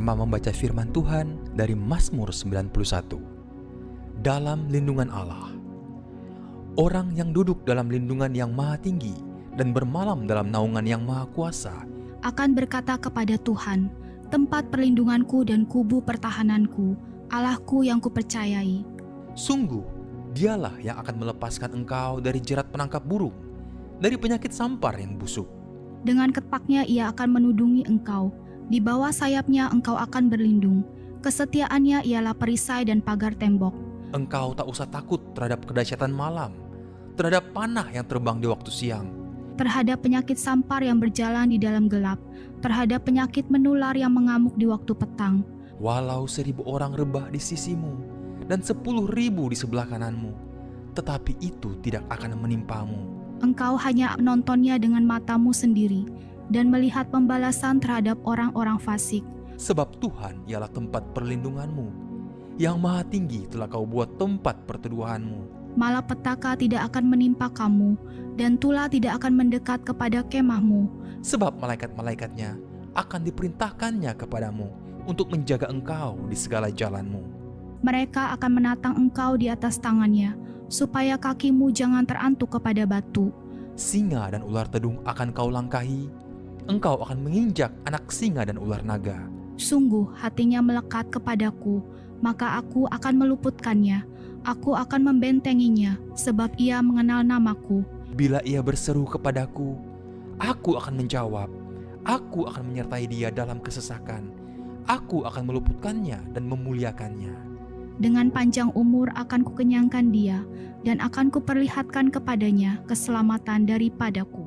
bersama-sama membaca firman Tuhan dari Mazmur 91. Dalam lindungan Allah. Orang yang duduk dalam lindungan yang maha tinggi dan bermalam dalam naungan yang maha kuasa akan berkata kepada Tuhan, tempat perlindunganku dan kubu pertahananku, Allahku yang kupercayai. Sungguh, dialah yang akan melepaskan engkau dari jerat penangkap burung, dari penyakit sampar yang busuk. Dengan ketpaknya ia akan menudungi engkau, di bawah sayapnya engkau akan berlindung. Kesetiaannya ialah perisai dan pagar tembok. Engkau tak usah takut terhadap kedahsyatan malam, terhadap panah yang terbang di waktu siang, terhadap penyakit sampar yang berjalan di dalam gelap, terhadap penyakit menular yang mengamuk di waktu petang. Walau 1.000 orang rebah di sisimu dan 10.000 di sebelah kananmu, tetapi itu tidak akan menimpamu. Engkau hanya menontonnya dengan matamu sendiri dan melihat pembalasan terhadap orang-orang fasik. Sebab Tuhan ialah tempat perlindunganmu, yang maha tinggi telah kau buat tempat perteduhanmu. Malapetaka tidak akan menimpa kamu, dan tulah tidak akan mendekat kepada kemahmu. Sebab malaikat-malaikatnya akan diperintahkannya kepadamu untuk menjaga engkau di segala jalanmu. Mereka akan menatang engkau di atas tangannya, supaya kakimu jangan terantuk kepada batu. Singa dan ular tedung akan kau langkahi, engkau akan menginjak anak singa dan ular naga. Sungguh hatinya melekat kepadaku, maka aku akan meluputkannya. Aku akan membentenginya, sebab ia mengenal namaku. Bila ia berseru kepadaku, aku akan menjawab. Aku akan menyertai dia dalam kesesakan. Aku akan meluputkannya dan memuliakannya. Dengan panjang umur akan kukenyangkan dia, dan akan kuperlihatkan kepadanya keselamatan daripadaku.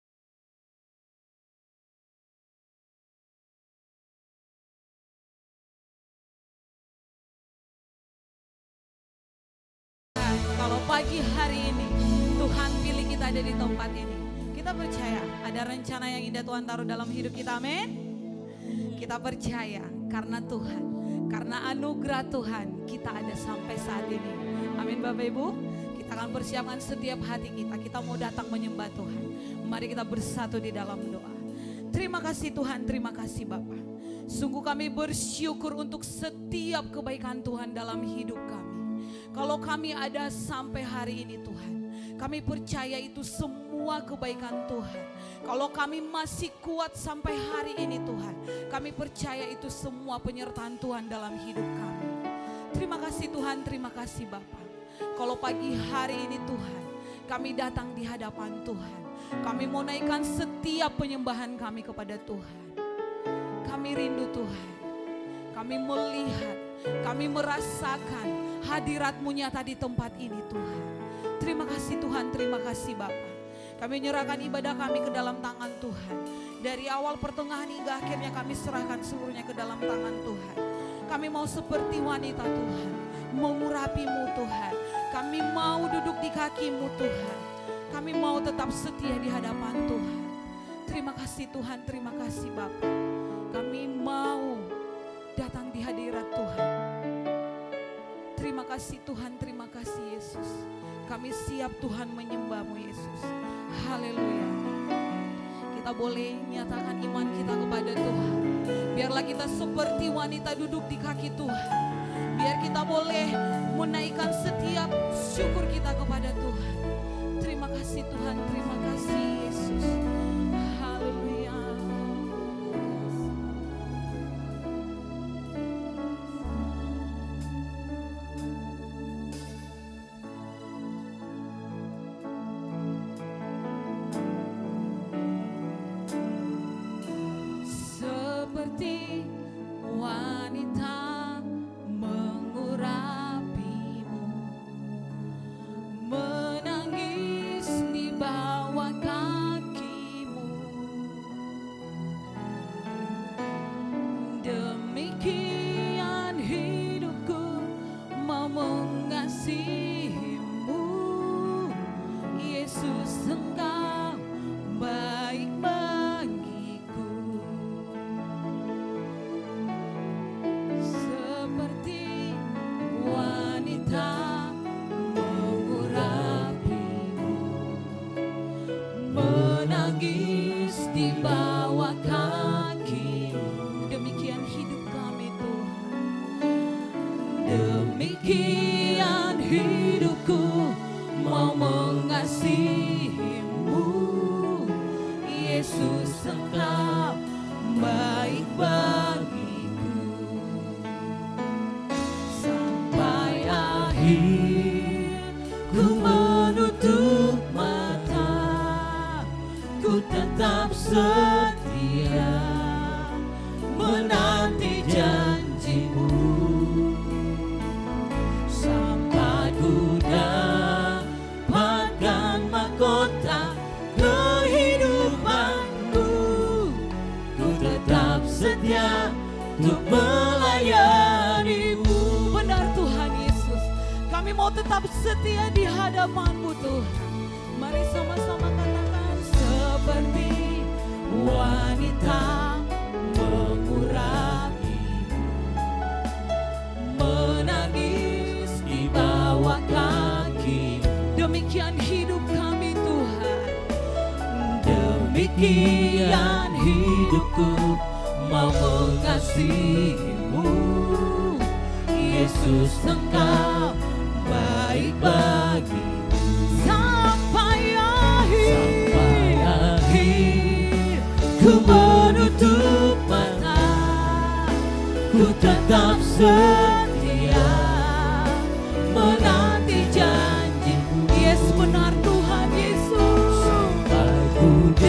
Kalau pagi hari ini Tuhan pilih kita ada di tempat ini, kita percaya ada rencana yang indah Tuhan taruh dalam hidup kita, amin. Kita percaya karena Tuhan, karena anugerah Tuhan kita ada sampai saat ini, amin. Bapak Ibu, kita akan persiapkan setiap hati kita mau datang menyembah Tuhan. Mari kita bersatu di dalam doa. Terima kasih Tuhan, terima kasih Bapa. Sungguh kami bersyukur untuk setiap kebaikan Tuhan dalam hidup kami. Kalau kami ada sampai hari ini Tuhan, kami percaya itu semua kebaikan Tuhan. Kalau kami masih kuat sampai hari ini Tuhan, kami percaya itu semua penyertaan Tuhan dalam hidup kami. Terima kasih Tuhan, terima kasih Bapa. Kalau pagi hari ini Tuhan, kami datang di hadapan Tuhan. Kami mau naikkan setiap penyembahan kami kepada Tuhan. Kami rindu Tuhan, kami melihat, kami merasakan hadirat-Mu nyata di tempat ini Tuhan. Terima kasih Tuhan, terima kasih Bapa. Kami menyerahkan ibadah kami ke dalam tangan Tuhan. Dari awal pertengahan hingga akhirnya kami serahkan seluruhnya ke dalam tangan Tuhan. Kami mau seperti wanita Tuhan, mengurapi-Mu Tuhan. Kami mau duduk di kaki-Mu Tuhan. Kami mau tetap setia di hadapan Tuhan. Terima kasih Tuhan, terima kasih Bapa. Kami mau datang di hadirat Tuhan. Terima kasih Tuhan, terima kasih Yesus. Kami siap Tuhan menyembah-Mu Yesus. Haleluya. Kita boleh nyatakan iman kita kepada Tuhan. Biarlah kita seperti wanita duduk di kaki Tuhan. Biar kita boleh menaikkan setiap syukur kita kepada Tuhan. Terima kasih Tuhan, terima kasih Yesus. Haleluya. Seperti wanita mengurapi-Mu, hidupku mau mengasihimu. Yesus engkau baik bagiku. Sampai akhir ku menutup mata, ku tetap setia menanti janjimu. Sampai ku dapatkan mahkota kehidupanku, ku tetap setia untuk melayanimu. Benar Tuhan Yesus, kami mau tetap setia di hadapan-Mu Tuhan. Mari sama-sama katakan, seperti wanita mengurangi, menangis di bawah kaki. Demikian hidup kami Tuhan, demikian hidupku mau mengasihimu. Yesus engkau baik bagiku. Sampai akhir ku menutup mata, ku tetap setia menanti janjimu. Yes, benar Tuhan Yesus. Sampai ku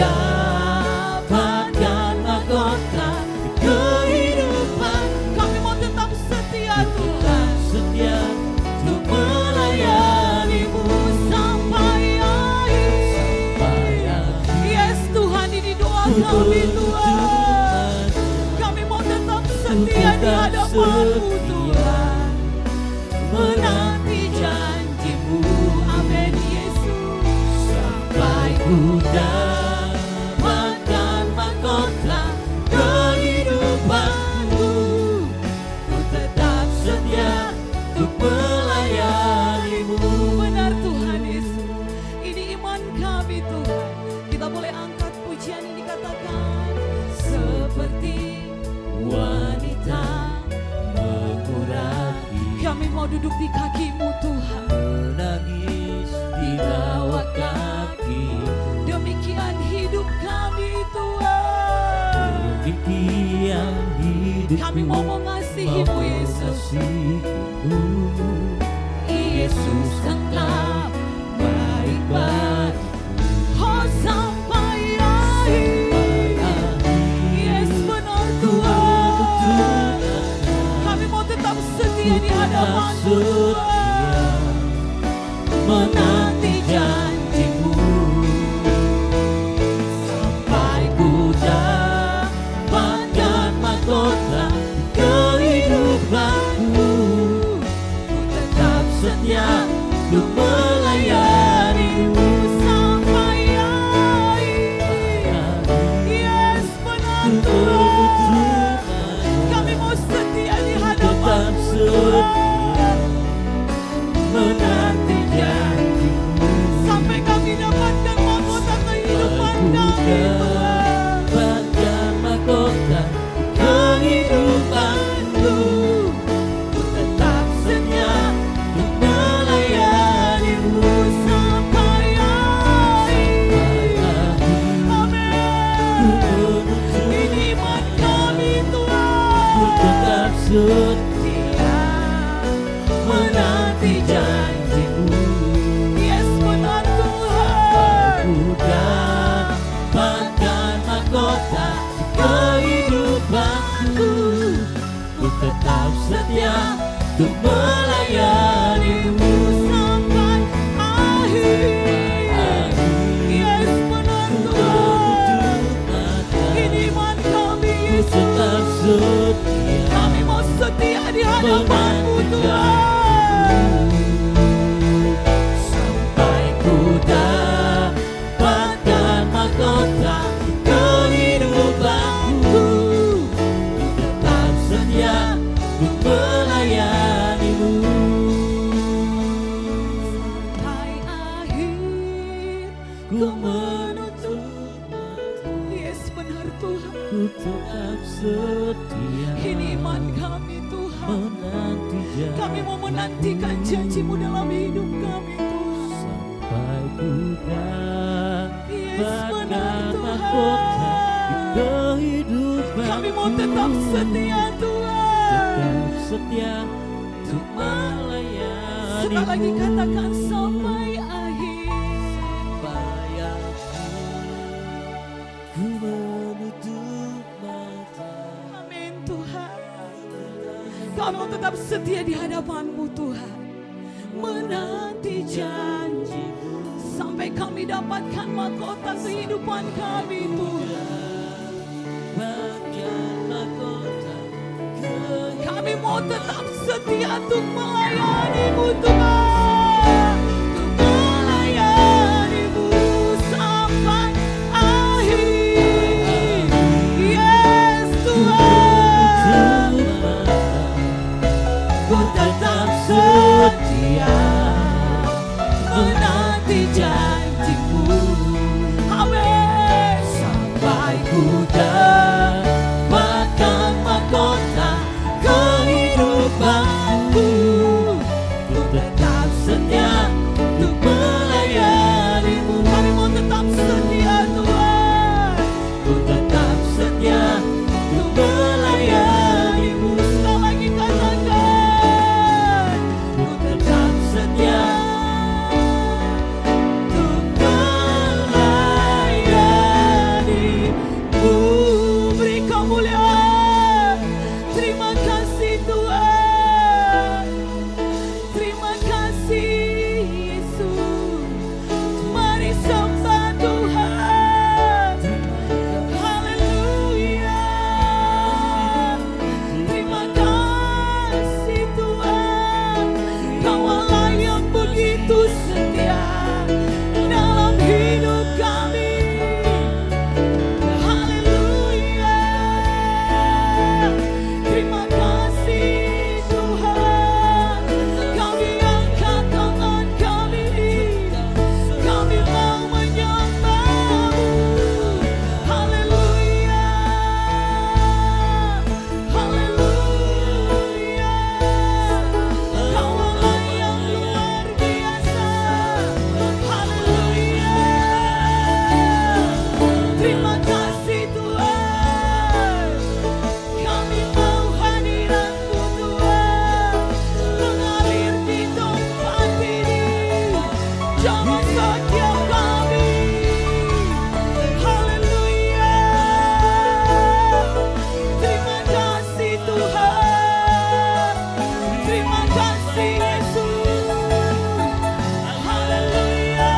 dapatkan mahkota kehidupan, kami mau tetap setia Tuhan, setia untuk melayanimu sampai akhir. Yes Tuhan, ini doa kami Tuhan. Kami mau tetap setia di hadapan-Mu Tuhan, menanti janjimu. Amin Yesus. Sampai ku dapatkan mahkota kehidupanku, ku tetap setia untuk melayanimu. Benar Tuhan Yesus, ini iman kami Tuhan. Kita boleh angkat pujian ini, katakan, seperti wanita mengurangi, kami mau duduk di kaki-Mu Tuhan, menangis di bawah kaki. Demikian hidup kami Tuhan, demikian hidup kami mau mengasihi-Mu Yesus. Yesus engkau baik bagiku. Oh sampai akhir. Yes benar Tuhan, kami mau tetap setia di hadapan-Mu Tuhan, menanti janjimu. Sampai ku dapatkan mahkota kehidupanku, ku tetap setia untuk melayanimu sampai akhir. Yes benar Tuhan, kami mau setia di hadapan-Mu Tuhan, menanti janjimu sampai kami dapatkan mahkota kehidupan kami Tuhan. Dapatkan mahkota kehidupanku, ku tetap setia untuk melayanimu sampai akhir. Amin. Ini iman kami Tuhan, ku tetap setia menanti janjimu. Yes benar Tuhan, ku dapatkan mahkota kehidupanku, ku tetap setia untuk melayanimu sampai akhir. Yes benar Tuhan, ini iman kami Yesus. Kami mau setia di hadapan-Mu Tuhan, sampai ku dapatkan mahkota kehidupanku, ku tetap setia untuk melayanimu sampai akhir. Ku menutup mata. Yes benar Tuhan, ku tetap setia. Ini iman kami Tuhan, menanti janji. Kami mau menantikan janji-Mu dalam hidup kami Kami mau tetap setia Tuhan. Tetap setia untuk melayani. Sekali lagi katakan sampai akhir. Sampai akhir ku menutup mata. Amin Tuhan. Kami mau tetap setia di hadapan-Mu Tuhan. Menanti janji-Mu sampai kami dapatkan mahkota kehidupan kami Tuhan. Bagian mahkota Kami mau tetap setia untuk melayani-Mu Tuhan. Untuk melayani-Mu sampai akhir. Yes Tuhan. Ku tetap setia menanti janji-Mu. Amin. sampai ku dapatkan mahkota kehidupanku. Ku tetap setia untuk melayani-Mu. Kami mau tetap setia Tuhan. Ku tetap setia untuk melayani-Mu. Sekali lagi katakan. Ku tetap setia untuk melayani-Mu. Beri kemuliaan. Terima kasih Tuhan. Terima kasih Yesus. Mari sembah Tuhan. Haleluya. Terima kasih Tuhan. Kaulah yang begitu setia dalam hidup kami. Haleluya. Terima kasih Tuhan. Kami angkat tangan kami. Kami mau menyembah-Mu. Haleluya. Haleluya. Kaulah yang luar biasa. Haleluya. Terima kasih Tuhan. Kami mau hadirat-Mu Tuhan mengalir di tempat ini. Jawab setiap kami. Haleluya. Terima kasih Tuhan. Terima kasih Yesus. Haleluya.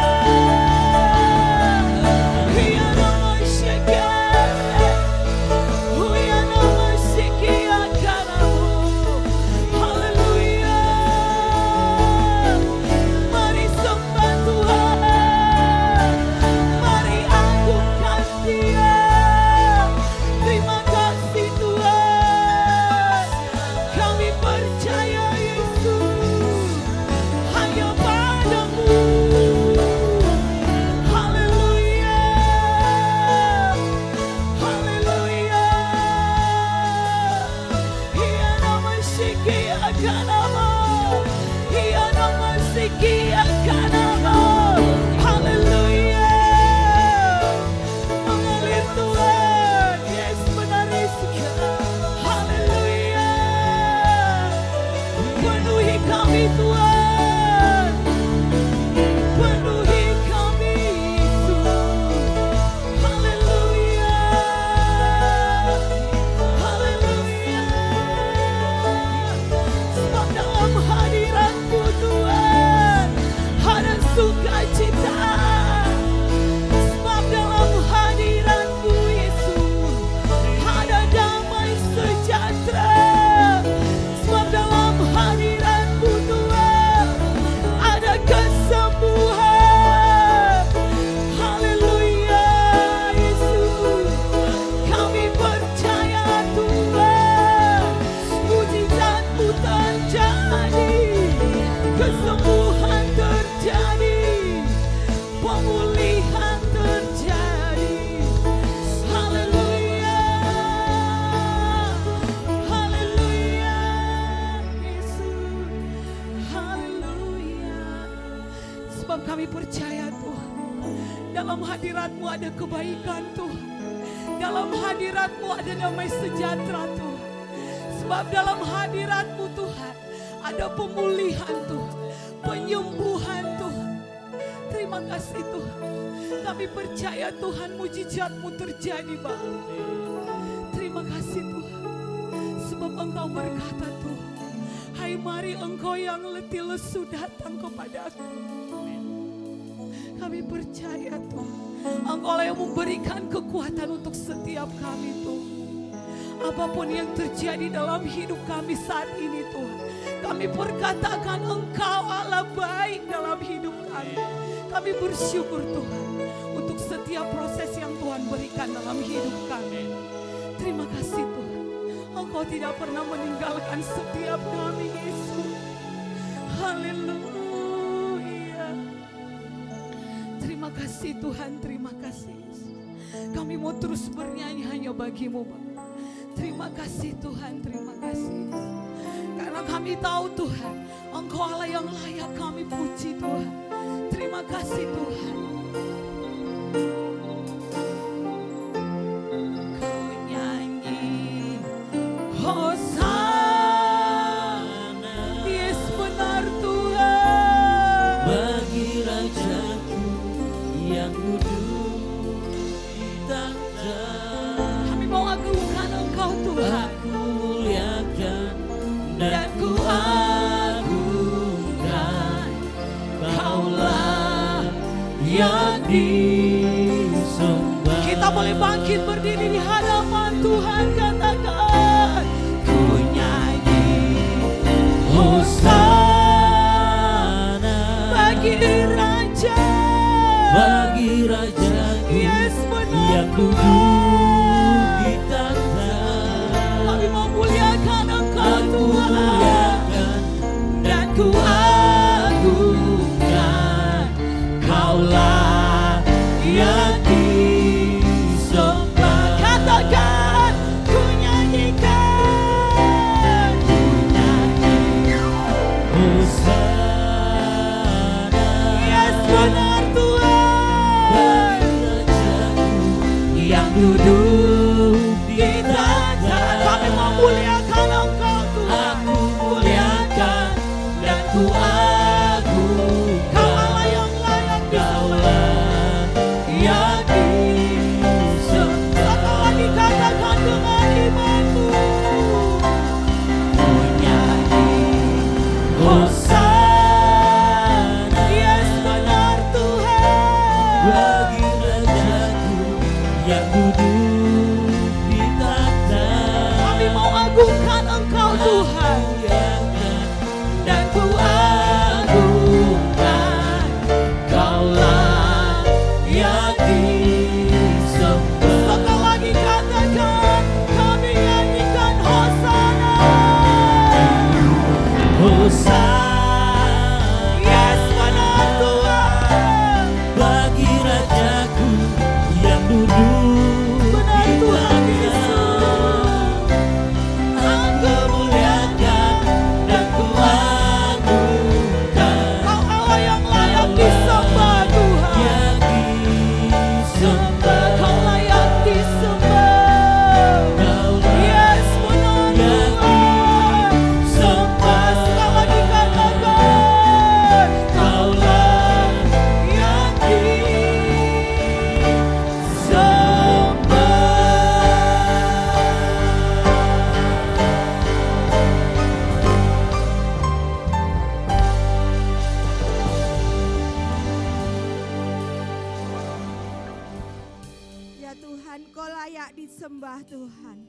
Hiya nama syekere. Huya nama syikia karamu. Haleluya. Mari sembah Tuhan. Mari agungkan Dia. Terima kasih Tuhan. Kami percaya Yesus hanya padamu. Haleluya. Haleluya. Ia nama syikia kanama. Ia nama syikia kanama. Haleluya. Mengalir Tuhan. Yes, benar Yesus. Haleluya. Penuhi kami Tuhan. Penuhi kami Yesus. Haleluya. Haleluya. Sebab dalam hadirat-Mu Tuhan ada sukacita. Sebab dalam hadirat-Mu Yesus ada damai sejahtera. Sebab dalam hadirat-Mu Tuhan ada kesembuhan. Haleluya Yesus. Kami percaya Tuhan. Mujizat-Mu terjadi. Kesembuhan terjadi. Pemulihan terjadi. Haleluya. Haleluya Yesus. Haleluya. Sebab kami percaya Tuhan, dalam hadirat-Mu ada kebaikan Tuhan. dalam hadirat-Mu ada damai sejahtera Tuhan. Sebab dalam hadirat-Mu Tuhan ada pemulihan Tuhan, penyembuhan Tuhan. Terima kasih Tuhan. Kami percaya Tuhan mujizat-Mu terjadi Bapa. Terima kasih Tuhan. Sebab Engkau berkata Tuhan, hai mari engkau yang letih lesu datang kepadaku. Kami percaya Tuhan, Engkau yang memberikan kekuatan untuk setiap kami Tuhan. Apapun yang terjadi dalam hidup kami saat ini Tuhan, kami perkatakan Engkau Allah baik dalam hidup kami. Kami bersyukur Tuhan untuk setiap proses yang Tuhan berikan dalam hidup kami. Terima kasih Tuhan, Engkau tidak pernah meninggalkan setiap kami Yesus. Haleluya. Terima kasih Tuhan, terima kasih Yesus. Kami mau terus bernyanyi hanya bagi-Mu Bapa. Terima kasih Tuhan, terima kasih. Karena kami tahu Tuhan, Engkau Allah yang layak kami puji Tuhan. Terima kasih Tuhan. Ku nyanyi Hosana, Yes benar Tuhan. Bagi Rajaku yang duduk di tahta, Kami mau agungkan Engkau Tuhan. aku muliakan dan ku agungkan. Kaulah yang disembah. Kita boleh bangkit berdiri di hadapan Tuhan, katakan ku nyanyi Hosana bagi Raja, bagi Rajaku Yes benar yang duduk Tuhan. di tahta. Kami memuliakan Engkau Aku Tuhan, muliakan dan ku agungkan. Kaulah yang disembah. katakan ku nyanyikan. Hosana Yes benar Tuhan. bagi Rajaku yang duduk di tahta. Kami memuliakan Engkau Tuhan. Aku muliakan dan ku Kau agungkan. Allah yang layak disembah. Kaulah yang disembah. Satu lagi katakan dengan imanmu. Ku nyanyi Hosana Yes benar Tuhan. bagi Rajaku yang duduk di tahta. Kami mau agungkan Engkau Tuhan. Muliakan dan ku agungkan. Kaulah yang disembah. Sekali lagi katakan, kami nyanyikan Hosana. Hosana Yes benar Tuhan. bagi Rajaku yang duduk Benar di Tuhan tahta. Yesus. Aku muliakan dan ku agungkan. Kau Allah yang layak disembah Tuhan. Yang disembah. Kau layak disembah. Yes benar Yang Tuhan. disembah. Sekali lagi katakan, Kaulah yang Ya Tuhan, Engkau layak disembah Tuhan.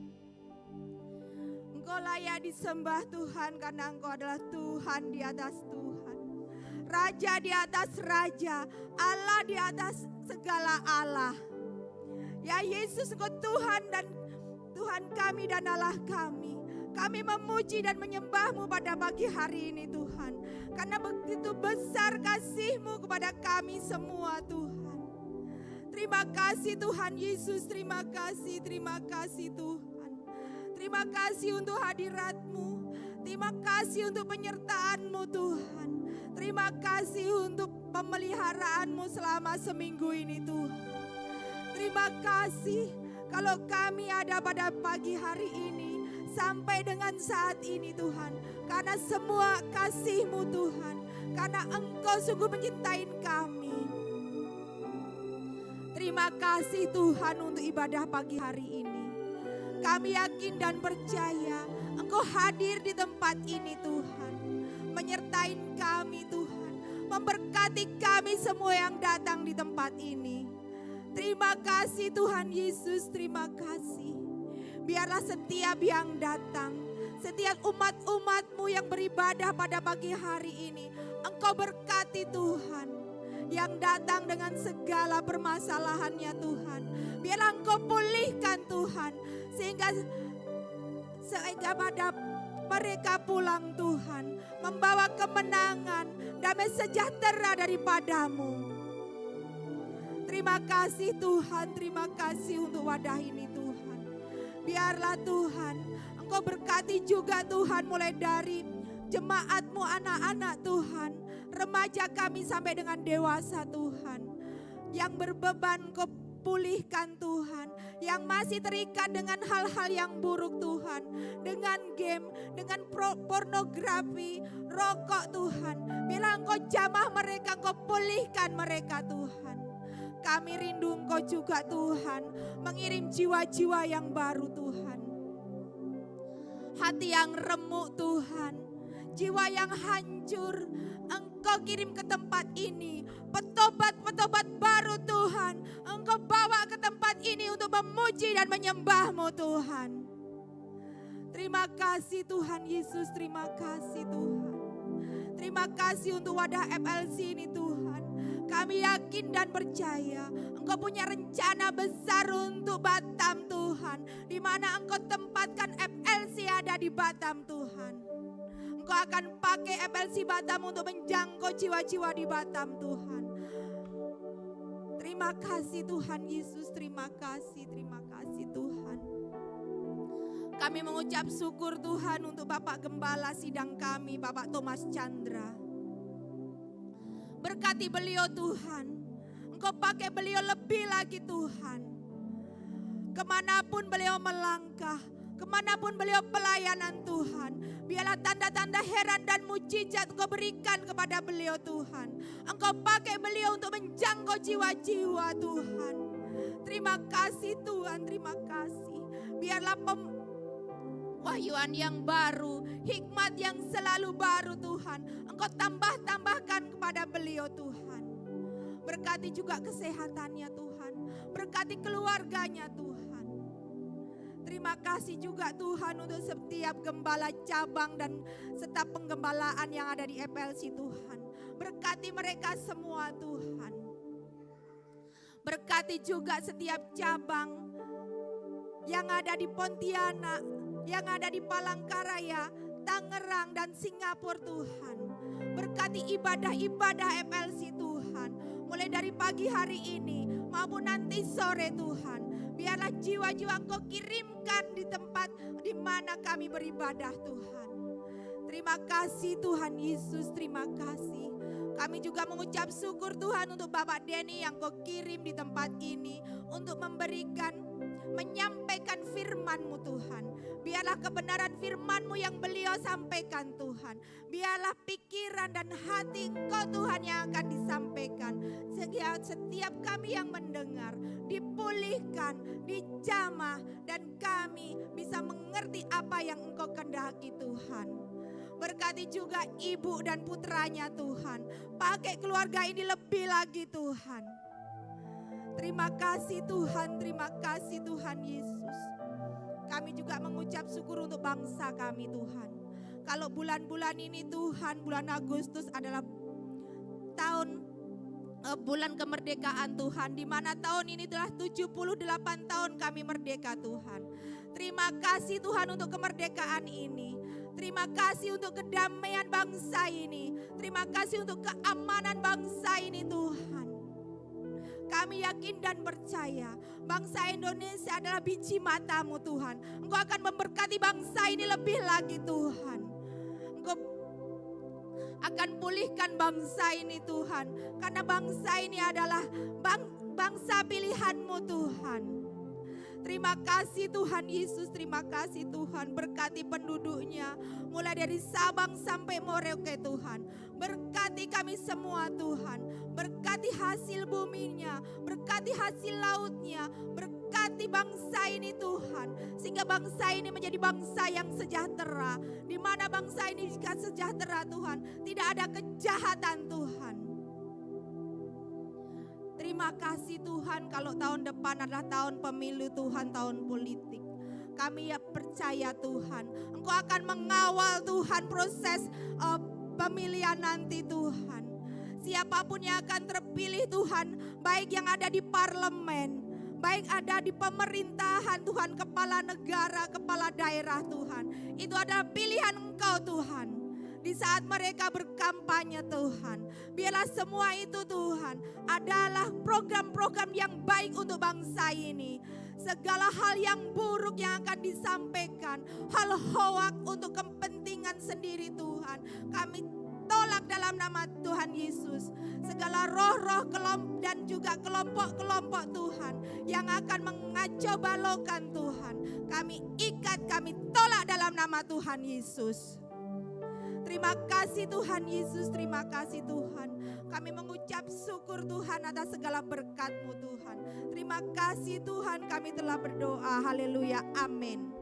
Engkau layak disembah Tuhan karena Engkau adalah Tuhan di atas Tuhan. Raja di atas raja, Allah di atas segala Allah. Ya Yesus, Engkau Tuhan dan Tuhan kami dan Allah kami. Kami memuji dan menyembah-Mu pada pagi hari ini Tuhan. Karena begitu besar kasih-Mu kepada kami semua Tuhan. Terima kasih Tuhan Yesus, terima kasih Tuhan. Terima kasih untuk hadirat-Mu. Terima kasih untuk penyertaan-Mu Tuhan. Terima kasih untuk pemeliharaan-Mu selama seminggu ini Tuhan. Terima kasih Kalau kami ada pada pagi hari ini, sampai dengan saat ini Tuhan, karena semua kasih-Mu Tuhan, karena Engkau sungguh mencintai kami. Terima kasih Tuhan untuk ibadah pagi hari ini. Kami yakin dan percaya Engkau hadir di tempat ini Tuhan, menyertai kami Tuhan, memberkati kami semua yang datang di tempat ini. Terima kasih Tuhan Yesus, terima kasih. Biarlah setiap yang datang, setiap umat-umat-Mu yang beribadah pada pagi hari ini, Engkau berkati Tuhan. Yang datang dengan segala permasalahannya Tuhan, biarlah Engkau pulihkan Tuhan. Sehingga pada mereka pulang Tuhan, membawa kemenangan, damai sejahtera daripada-Mu. Terima kasih Tuhan, terima kasih untuk wadah ini Tuhan. Biarlah Tuhan, Engkau berkati juga Tuhan, mulai dari jemaat-Mu anak-anak Tuhan, remaja kami sampai dengan dewasa Tuhan. Yang berbeban Engkau pulihkan Tuhan, yang masih terikat dengan hal-hal yang buruk Tuhan, dengan game, dengan pornografi, rokok Tuhan. Biarlah Engkau jamah mereka, Engkau pulihkan mereka Tuhan. Kami rindu Engkau juga Tuhan, mengirim jiwa-jiwa yang baru Tuhan. Hati yang remuk Tuhan, jiwa yang hancur, Engkau kirim ke tempat ini. Petobat-petobat baru Tuhan, Engkau bawa ke tempat ini untuk memuji dan menyembah-Mu Tuhan. Terima kasih Tuhan Yesus, terima kasih Tuhan. Terima kasih untuk wadah FLC ini Tuhan. Kami yakin dan percaya Engkau punya rencana besar untuk Batam Tuhan, di mana Engkau tempatkan FLC ada di Batam Tuhan. Engkau akan pakai FLC Batam untuk menjangkau jiwa-jiwa di Batam Tuhan. Terima kasih Tuhan Yesus, terima kasih Tuhan. Kami mengucap syukur Tuhan untuk Bapak Gembala sidang kami, Bapak Thomas Chandra. Berkati beliau Tuhan, Engkau pakai beliau lebih lagi Tuhan. Kemanapun beliau melangkah, kemanapun beliau pelayanan Tuhan, biarlah tanda-tanda heran dan mujizat Engkau berikan kepada beliau Tuhan. Engkau pakai beliau untuk menjangkau jiwa-jiwa Tuhan. Terima kasih Tuhan, terima kasih. Biarlah wahyuan yang baru, hikmat yang selalu baru Tuhan, Engkau tambah-tambahkan kepada beliau Tuhan. Berkati juga kesehatannya Tuhan, berkati keluarganya Tuhan. Terima kasih juga Tuhan untuk setiap gembala cabang dan serta penggembalaan yang ada di FLC Tuhan. Berkati mereka semua Tuhan. Berkati juga setiap cabang yang ada di Pontianak, yang ada di Palangkaraya, Tangerang dan Singapura Tuhan. Berkati ibadah-ibadah FLC Tuhan, mulai dari pagi hari ini maupun nanti sore Tuhan. Biarlah jiwa-jiwa Engkau kirimkan di tempat di mana kami beribadah Tuhan. Terima kasih Tuhan Yesus, terima kasih. Kami juga mengucap syukur Tuhan untuk Bapak Denny yang Kau kirim di tempat ini untuk menyampaikan firman-Mu Tuhan. Biarlah kebenaran firman-Mu yang beliau sampaikan Tuhan. Biarlah pikiran dan hati Engkau Tuhan yang akan disampaikan. Setiap kami yang mendengar dipulihkan, dijamah, dan kami bisa mengerti apa yang Engkau kehendaki Tuhan. Berkati juga ibu dan putranya Tuhan. Pakai keluarga ini lebih lagi Tuhan. Terima kasih Tuhan Yesus. Kami juga mengucap syukur untuk bangsa kami Tuhan. Kalau bulan-bulan ini Tuhan, bulan Agustus adalah bulan kemerdekaan Tuhan, di mana tahun ini telah 78 tahun kami merdeka Tuhan. Terima kasih Tuhan untuk kemerdekaan ini. Terima kasih untuk kedamaian bangsa ini. Terima kasih untuk keamanan bangsa ini Tuhan. Kami yakin dan percaya bangsa Indonesia adalah biji mata-Mu Tuhan. Engkau akan memberkati bangsa ini lebih lagi Tuhan. Engkau akan pulihkan bangsa ini Tuhan. Karena bangsa ini adalah bangsa pilihan-Mu Tuhan. Terima kasih Tuhan Yesus, terima kasih Tuhan. Berkati penduduknya, mulai dari Sabang sampai Merauke Tuhan. Berkati kami semua Tuhan. Berkati hasil buminya, berkati hasil lautnya, berkati bangsa ini Tuhan. Sehingga bangsa ini menjadi bangsa yang sejahtera. Di mana bangsa ini jika sejahtera Tuhan, tidak ada kejahatan Tuhan. Terima kasih Tuhan, kalau tahun depan adalah tahun pemilu Tuhan, tahun politik. Kami ya percaya Tuhan, Engkau akan mengawal Tuhan proses pemilihan nanti Tuhan. Siapapun yang akan terpilih Tuhan, baik yang ada di parlemen, baik ada di pemerintahan Tuhan, kepala negara, kepala daerah Tuhan. Itu adalah pilihan Engkau Tuhan. Di saat mereka berkampanye Tuhan, biarlah semua itu Tuhan adalah program-program yang baik untuk bangsa ini. Segala hal yang buruk yang akan disampaikan, hal hoak untuk kepentingan sendiri Tuhan, kami tolak dalam nama Tuhan Yesus. Segala roh-roh dan juga kelompok-kelompok Tuhan yang akan mengacau balaukan Tuhan, kami ikat, kami tolak dalam nama Tuhan Yesus. Terima kasih Tuhan Yesus, terima kasih Tuhan. Kami mengucap syukur Tuhan atas segala berkat-Mu Tuhan. Terima kasih Tuhan, kami telah berdoa. Haleluya, amin.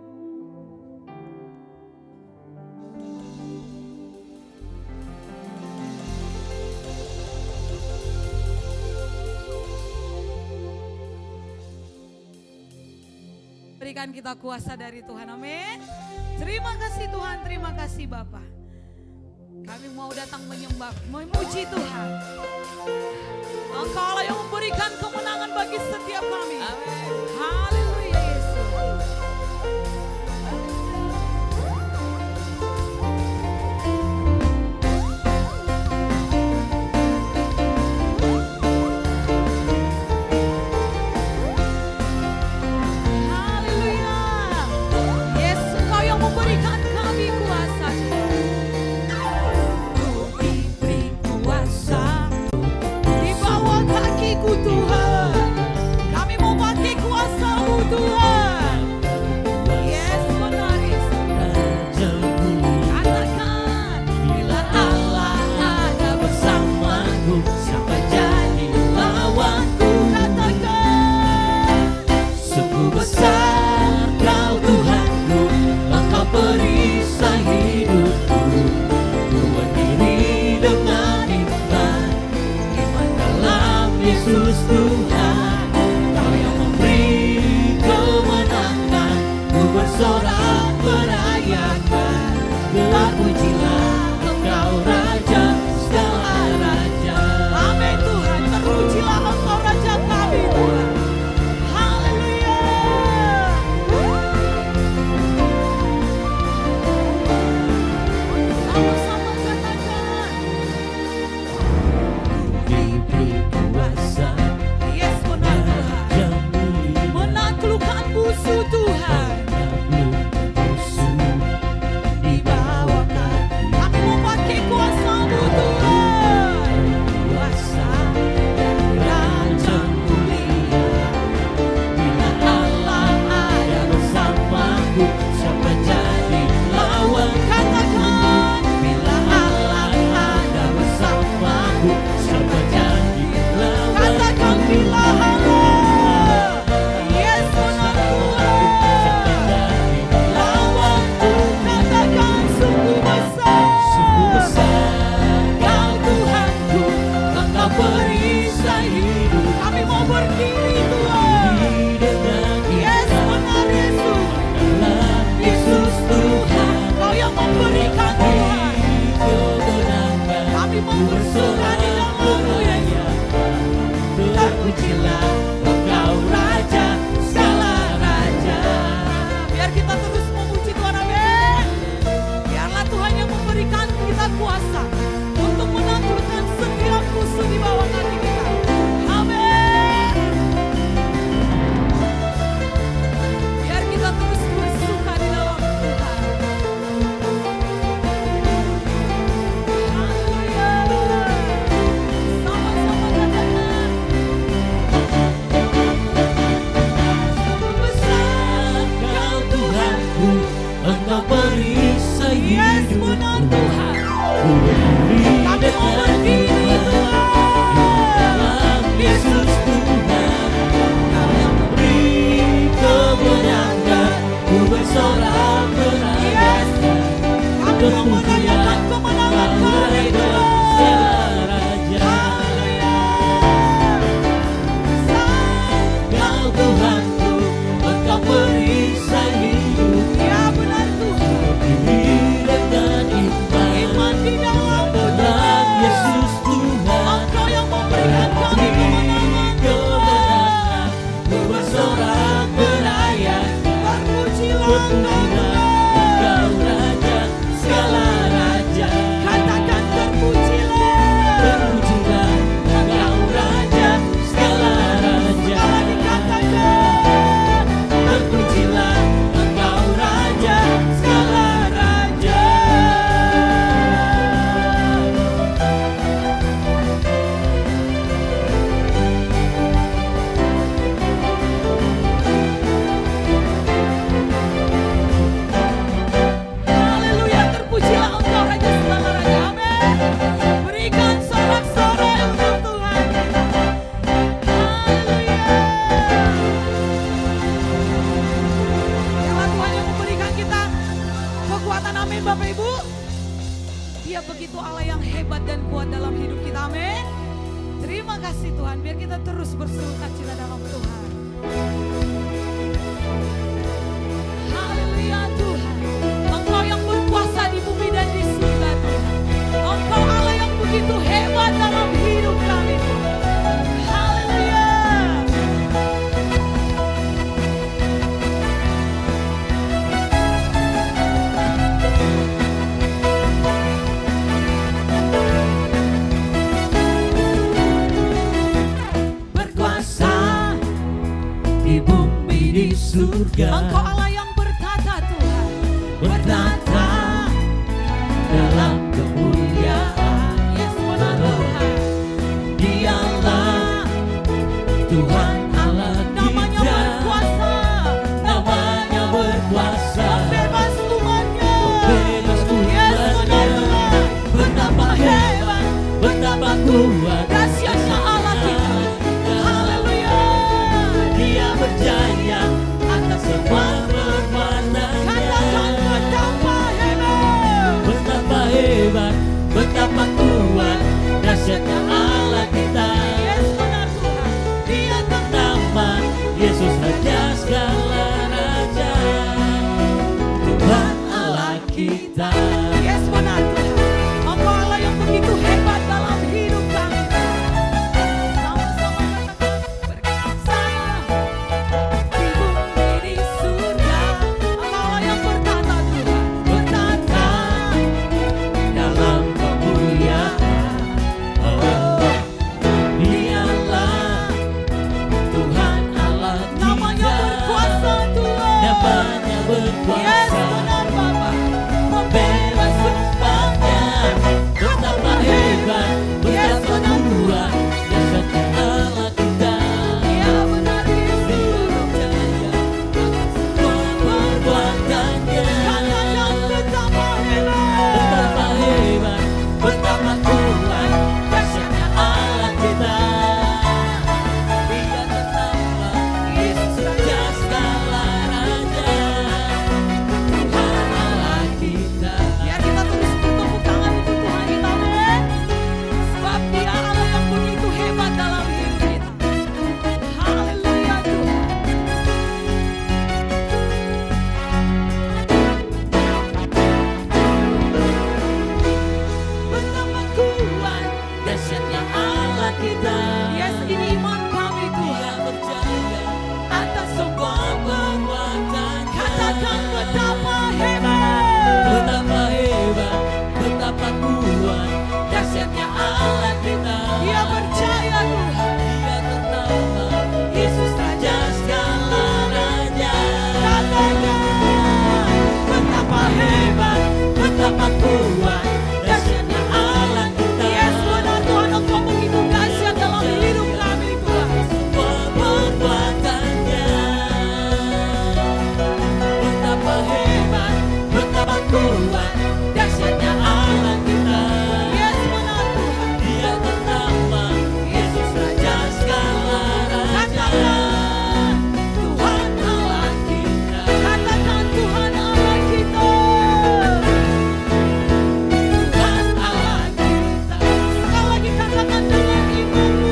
Berikan kita kuasa dari Tuhan, amin. Terima kasih Tuhan, terima kasih Bapa. Kami mau datang menyembah, memuji Tuhan. Engkau Allah yang memberikan kemenangan bagi setiap kami. Amin. Haleluya Yesus. Haleluya. Yesus, Engkau yang memberikan kami kuasa. Tuhan, kami mau pakai kuasa-Mu Tuhan. Yes, benar Yesus. Katakan, bila Allah ada bersamaku, siapa jadi lawanku? Katakan, Sungguh besar Kau Tuhanku, Engkau perisai hidupku. Ku berdiri dengan iman dalam Yesus Tuhan. Kau yang memberi kemenangan, ku bersorak merayakan. Gelar pujilah Engkau Raja segala raja. amin Tuhan, terujilah Engkau Raja kami Tuhan. Haleluya. Sama-sama katakan. Diberi kuasa, Yes kasih Tuhan, biar kita terus bersukacita dalam Tuhan. Haleluya Tuhan, Engkau yang berkuasa di bumi dan di surga Tuhan. Engkau Allah yang begitu hebat dalam hidup kami Tuhan. Haleluya. Berkuasa di bumi di surga. Engkau Allah yang bertata Tuhan, Bertata dalam kemuliaan. Yes benar Tuhan. Dialah Tuhan Allah Namanya kita. berkuasa, Namanya berkuasa. bebas umatnya. Bebas Yes benar Tuhan. Betapa hebat, betapa kuat Dahsyatnya Allah kita. Haleluya. Dia berjaya atas semua perbuatannya. Katakan betapa hebat. Betapa hebat, betapa kuat dahsyatnya Allah kita. Yes benar Tuhan. Dia ternama Yesus Raja segala raja, Tuhan Allah kita. Yes benar Tuhan. Engkau Allah yang begitu hebat dalam hidup kami. Sama-sama katakan berkuasa di bumi di surga. Engkau Allah yang bertata Tuhan. Bertata dalam kemuliaan. Dialah Tuhan Allah Namanya kita. berkuasa Tuhan. Namanya Yes berkuasa. benar Bapa. Membebas umatnya. Betapa hebat, betapa kuat dahsyatnya Allah kita. Dia benar di seluruh Berjaya atas semua perbuatannya. katakan betapa hebat. Betapa hebat, betapa kuat dahsyatnya Allah kita. Dia ternama Yesus Raja segala raja, Tuhan Allah kita. Biar kita terus bertepuk tangan untuk Tuhan kita, men. Sebab Dia Allah yang begitu hebat dalam hidup kita. Haleluya Tuhan. Betapa kuat dahsyatnya Allah kita. Yes, ini iman kami Dia Tuhan. berjaya Atas semua perbuatannya. katakan betapa hebat. Betapa hebat, betapa kuat dahsyatnya Allah kita. Dia percaya Tuhan. Dia ternama Yesus Raja segala raja. Katakan Betapa hebat, betapa kuat dahsyatnya Allah kita. yes benar Tuhan, Engkau begitu dahsyat dalam hidup kami Tuhan. Semua perbuatannya. Betapa hebat, betapa kuat dahsyatnya Allah kita. Yes benar Tuhan. Dia ternama Yesus Raja segala raja. Katakan Tuhan Allah Kita Katakan Tuhan Allah kita. Tuhan Allah kita. Sekali lagi katakan dengan imanmu.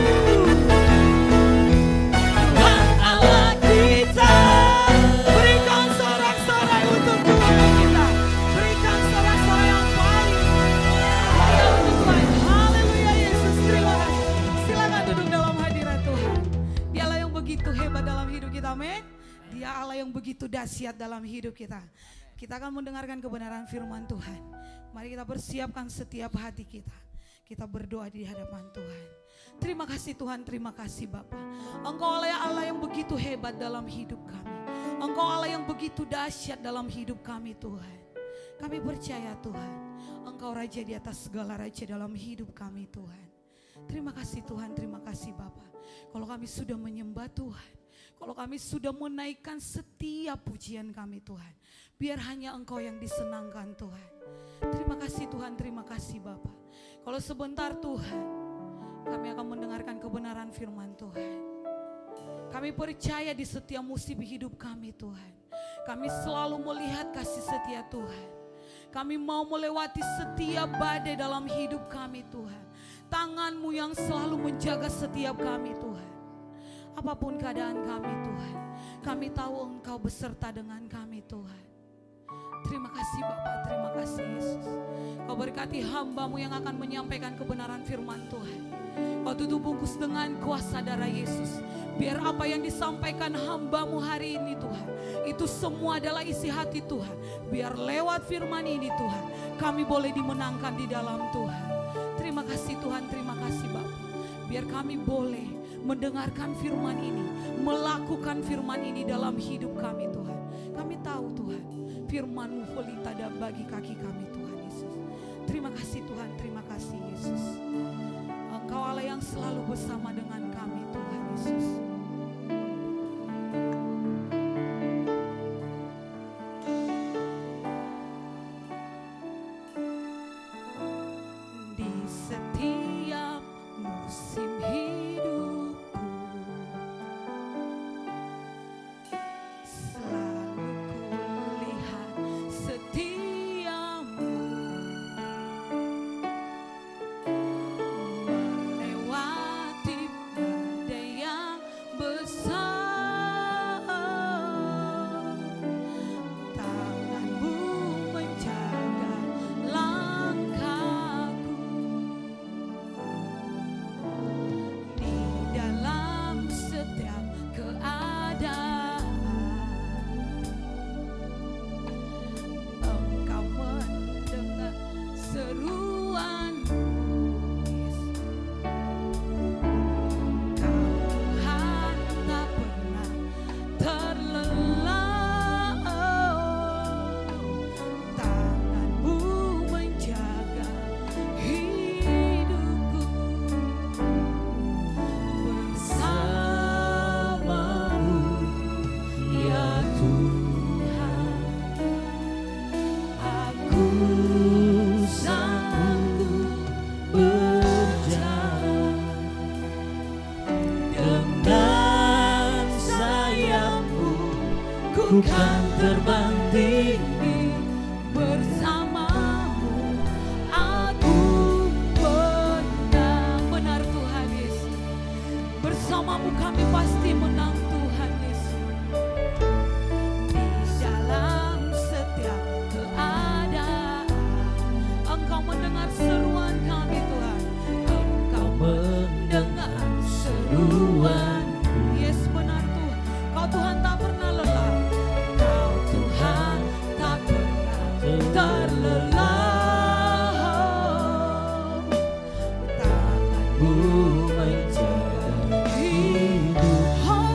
Tuhan Allah kita. Berikan sorak-sorai untuk Tuhan kita. Berikan sorak-sorai yang paling mulia untuk Tuhan. Haleluya Yesus, terima kasih. Silakan duduk dalam hadirat Tuhan. Dialah yang begitu hebat dalam hidup kita, amin. Dia Allah yang begitu dahsyat dalam hidup kita. Kita akan mendengarkan kebenaran firman Tuhan. Mari kita persiapkan setiap hati kita. Kita berdoa di hadapan Tuhan. Terima kasih Tuhan, terima kasih Bapa. Engkau Allah yang begitu hebat dalam hidup kami. Engkau Allah yang begitu dahsyat dalam hidup kami Tuhan. Kami percaya Tuhan, Engkau Raja di atas segala raja dalam hidup kami Tuhan. Terima kasih Tuhan, terima kasih Bapa. Kalau kami sudah menyembah Tuhan, kalau kami sudah menaikkan setiap pujian kami Tuhan, biar hanya Engkau yang disenangkan Tuhan. Terima kasih Tuhan, terima kasih Bapa. Kalau sebentar Tuhan, kami akan mendengarkan kebenaran firman Tuhan. Kami percaya di setiap musim hidup kami Tuhan. Kami selalu melihat kasih setia Tuhan. Kami mau melewati setiap badai dalam hidup kami Tuhan. tangan-Mu yang selalu menjaga setiap kami Tuhan. Apapun keadaan kami Tuhan, kami tahu Engkau beserta dengan kami Tuhan. Terima kasih Bapak, terima kasih Yesus. Kau berkati hamba-Mu yang akan menyampaikan kebenaran firman Tuhan. Kau tutup bungkus dengan kuasa darah Yesus. Biar apa yang disampaikan hamba-Mu hari ini Tuhan, itu semua adalah isi hati Tuhan. Biar lewat firman ini Tuhan, kami boleh dimenangkan di dalam Tuhan. Terima kasih Tuhan, terima kasih Bapak. Biar kami boleh mendengarkan firman ini, melakukan firman ini dalam hidup kami Tuhan. Kami tahu Tuhan, firman-Mu pelita dan bagi kaki kami Tuhan Yesus. Terima kasih Tuhan, terima kasih Yesus. Engkau Allah yang selalu bersama dengan kami Tuhan Yesus. Di setiap musim hidupku, selalu kulihat setiamu, melewati badai yang besar. Tangan-Mu menjaga langkahku di dalam setiap keadaan. Engkau mendengar seruanku, Kau Tuhan tak pernah terlelah. Tangan-Mu menjaga hidupku. Bersama-Mu ya Tuhan, aku sanggup berjalan. Dengan sayap-Mu ku kan terbang tinggi. Bersama-Mu aku menang. Benar Tuhan Yesus, bersama-Mu kami pasti menang Tuhan Yesus. Di dalam setiap keadaan Engkau mendengar seruan kami Tuhan. Engkau mendengar seruan. Yes benar Tuhan, Kau Tuhan tak pernah lelah. Kau Tuhan tak pernah terlelah. Tangan-Mu menjaga hidup. Oh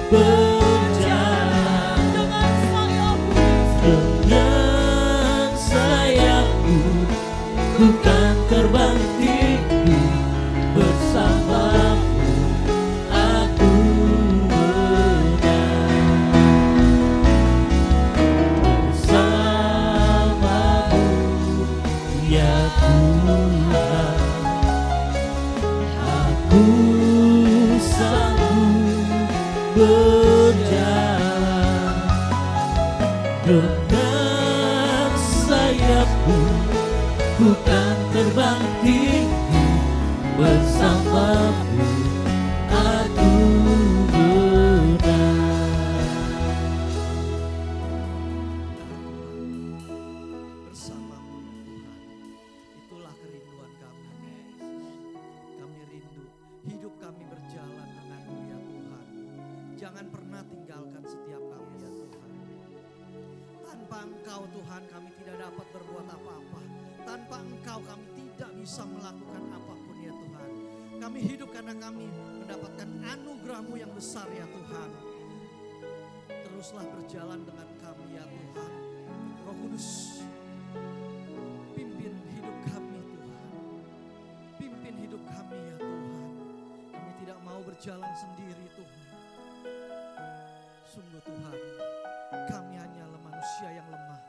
berjalan dengan sayapmu. dengan sayapmu, ku kan terbang tinggi bersamamu. Aku menang bersamamu, ya Tuhan. Aku sanggup berjalan dengan sayapmu, ku kan terbang tinggi bersamamu. Aku menang. Bersamamu ya Tuhan, itulah kerinduan kami. Kami rindu hidup kami berjalan denganmu ya Tuhan. Jangan pernah tinggalkan setiap kami ya Tuhan. Tanpa Engkau Tuhan kami tidak dapat berbuat apa-apa. Tanpa Engkau kami tidak bisa melakukan apapun ya Tuhan. Kami hidup karena kami mendapatkan anugerah-Mu yang besar ya Tuhan. Teruslah berjalan dengan kami ya Tuhan. Roh Kudus, pimpin hidup kami Tuhan. Pimpin hidup kami ya Tuhan. Kami tidak mau berjalan sendiri Tuhan. Sungguh Tuhan, kami hanyalah manusia yang lemah.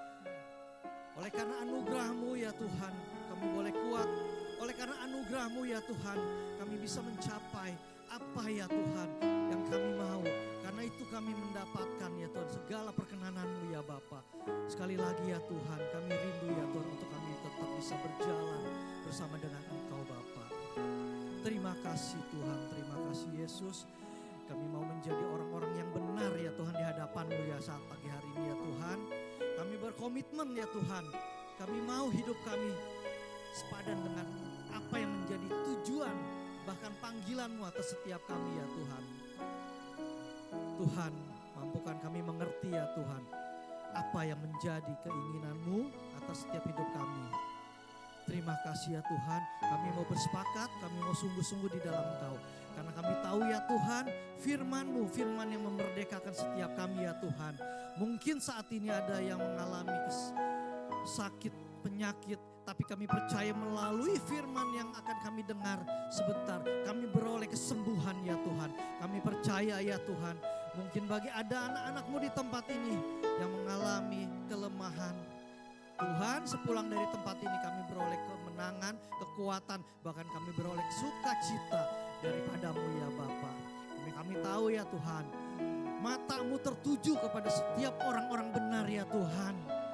Oleh karena anugerah-Mu ya Tuhan, kami boleh kuat. Oleh karena anugerah-Mu ya Tuhan, kami bisa mencapai apa ya Tuhan yang kami mau. Karena itu kami mendapatkan ya Tuhan segala perkenanan-Mu ya Bapa. Sekali lagi ya Tuhan, kami rindu ya Tuhan untuk kami tetap bisa berjalan bersama dengan Engkau Bapa. Terima kasih Tuhan, terima kasih Yesus. Kami mau menjadi orang-orang yang benar ya Tuhan di hadapan-Mu ya saat pagi hari ini ya Tuhan. Kami berkomitmen ya Tuhan, kami mau hidup kami sepadan dengan apa yang menjadi tujuan bahkan panggilan-Mu atas setiap kami ya Tuhan. Tuhan, mampukan kami mengerti ya Tuhan apa yang menjadi keinginan-Mu atas setiap hidup kami. Terima kasih ya Tuhan, kami mau bersepakat, kami mau sungguh-sungguh di dalam Engkau. Karena kami tahu ya Tuhan, firman-Mu, firman yang memerdekakan setiap kami ya Tuhan. Mungkin saat ini ada yang mengalami sakit, penyakit, tapi kami percaya melalui firman yang akan kami dengar sebentar, kami beroleh kesembuhan ya Tuhan. Kami percaya ya Tuhan, mungkin bagi ada anak-anak-Mu di tempat ini yang mengalami kelemahan, Tuhan, sepulang dari tempat ini kami beroleh kemenangan, kekuatan, bahkan kami beroleh sukacita daripada-Mu ya Bapa. Kami tahu ya Tuhan, mata-Mu tertuju kepada setiap orang-orang benar ya Tuhan.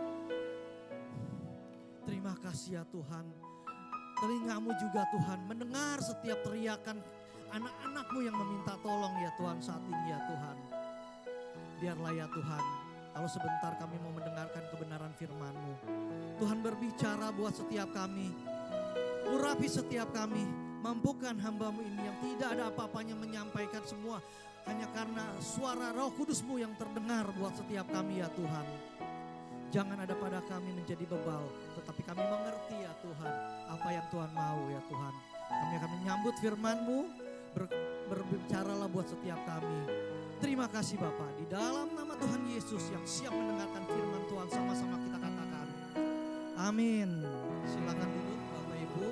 Terima kasih ya Tuhan. Telinga-Mu juga Tuhan mendengar setiap teriakan anak-anak-Mu yang meminta tolong ya Tuhan saat ini ya Tuhan. Biarlah ya Tuhan, kalau sebentar kami mau mendengarkan kebenaran firman-Mu. Tuhan berbicara buat setiap kami. Urapi setiap kami. Mampukan hamba-Mu ini yang tidak ada apa-apanya menyampaikan semua. Hanya karena suara Roh Kudus-Mu yang terdengar buat setiap kami ya Tuhan. Jangan ada pada kami menjadi bebal. Tetapi kami mengerti ya Tuhan apa yang Tuhan mau ya Tuhan. Kami akan menyambut firman-Mu. Berbicaralah buat setiap kami. Terima kasih Bapa, di dalam nama Tuhan Yesus yang siap mendengarkan firman Tuhan, sama-sama kita katakan amin. Silakan duduk Bapak Ibu.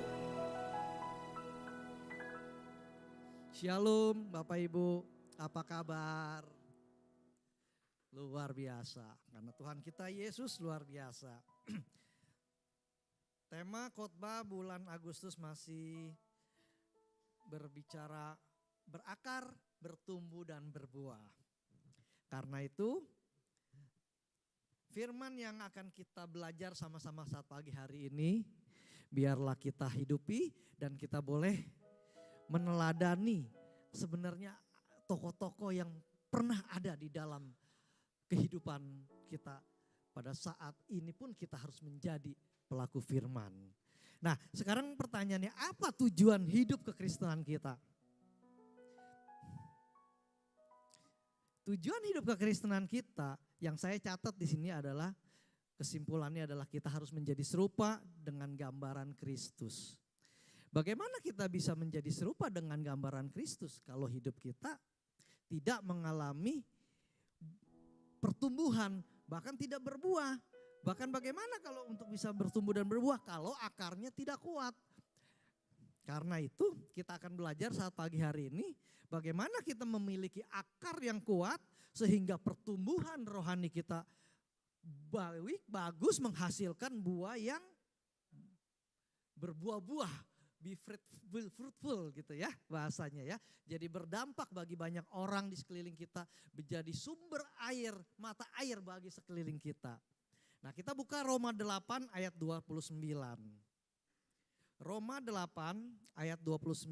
Shalom Bapak Ibu, apa kabar? Luar biasa, karena Tuhan kita Yesus luar biasa. Tema khotbah bulan Agustus masih berbicara berakar, bertumbuh dan berbuah. Karena itu firman yang akan kita belajar sama-sama saat pagi hari ini, biarlah kita hidupi dan kita boleh meneladani sebenarnya tokoh-tokoh yang pernah ada di dalam kehidupan kita. Pada saat ini pun kita harus menjadi pelaku firman. Nah, sekarang pertanyaannya, apa tujuan hidup kekristenan kita? Tujuan hidup kekristenan kita yang saya catat di sini adalah, kesimpulannya adalah kita harus menjadi serupa dengan gambaran Kristus. Bagaimana kita bisa menjadi serupa dengan gambaran Kristus kalau hidup kita tidak mengalami pertumbuhan, bahkan tidak berbuah. Bahkan bagaimana kalau untuk bisa bertumbuh dan berbuah kalau akarnya tidak kuat. Karena itu kita akan belajar saat pagi hari ini bagaimana kita memiliki akar yang kuat sehingga pertumbuhan rohani kita baik, bagus, menghasilkan buah yang berbuah-buah, be fruitful gitu ya bahasanya ya. Jadi berdampak bagi banyak orang di sekeliling kita, menjadi sumber air, mata air bagi sekeliling kita. Nah, kita buka Roma 8 ayat 29. Roma 8 ayat 29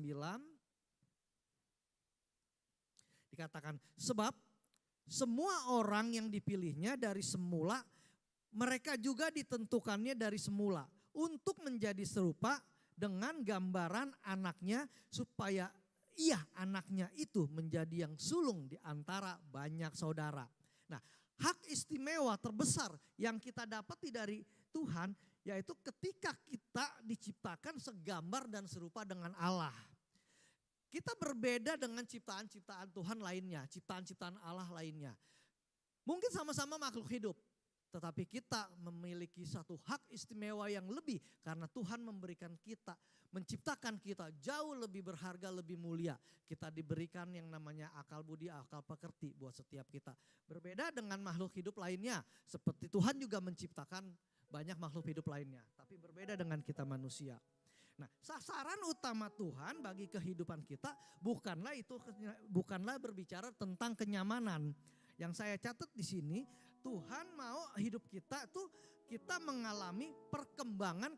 dikatakan, sebab semua orang yang dipilihnya dari semula, mereka juga ditentukannya dari semula untuk menjadi serupa dengan gambaran anaknya supaya ia anaknya itu menjadi yang sulung di antara banyak saudara. Nah, hak istimewa terbesar yang kita dapati dari Tuhan yaitu ketika kita diciptakan segambar dan serupa dengan Allah. Kita berbeda dengan ciptaan-ciptaan Tuhan lainnya, ciptaan-ciptaan Allah lainnya. Mungkin sama-sama makhluk hidup, tetapi kita memiliki satu hak istimewa yang lebih karena Tuhan memberikan kita, menciptakan kita jauh lebih berharga, lebih mulia. Kita diberikan yang namanya akal budi, akal pekerti buat setiap kita. Berbeda dengan makhluk hidup lainnya, seperti Tuhan juga menciptakan banyak makhluk hidup lainnya, tapi berbeda dengan kita manusia. Nah, sasaran utama Tuhan bagi kehidupan kita bukanlah berbicara tentang kenyamanan. Yang saya catat di sini, Tuhan mau hidup kita tuh kita mengalami perkembangan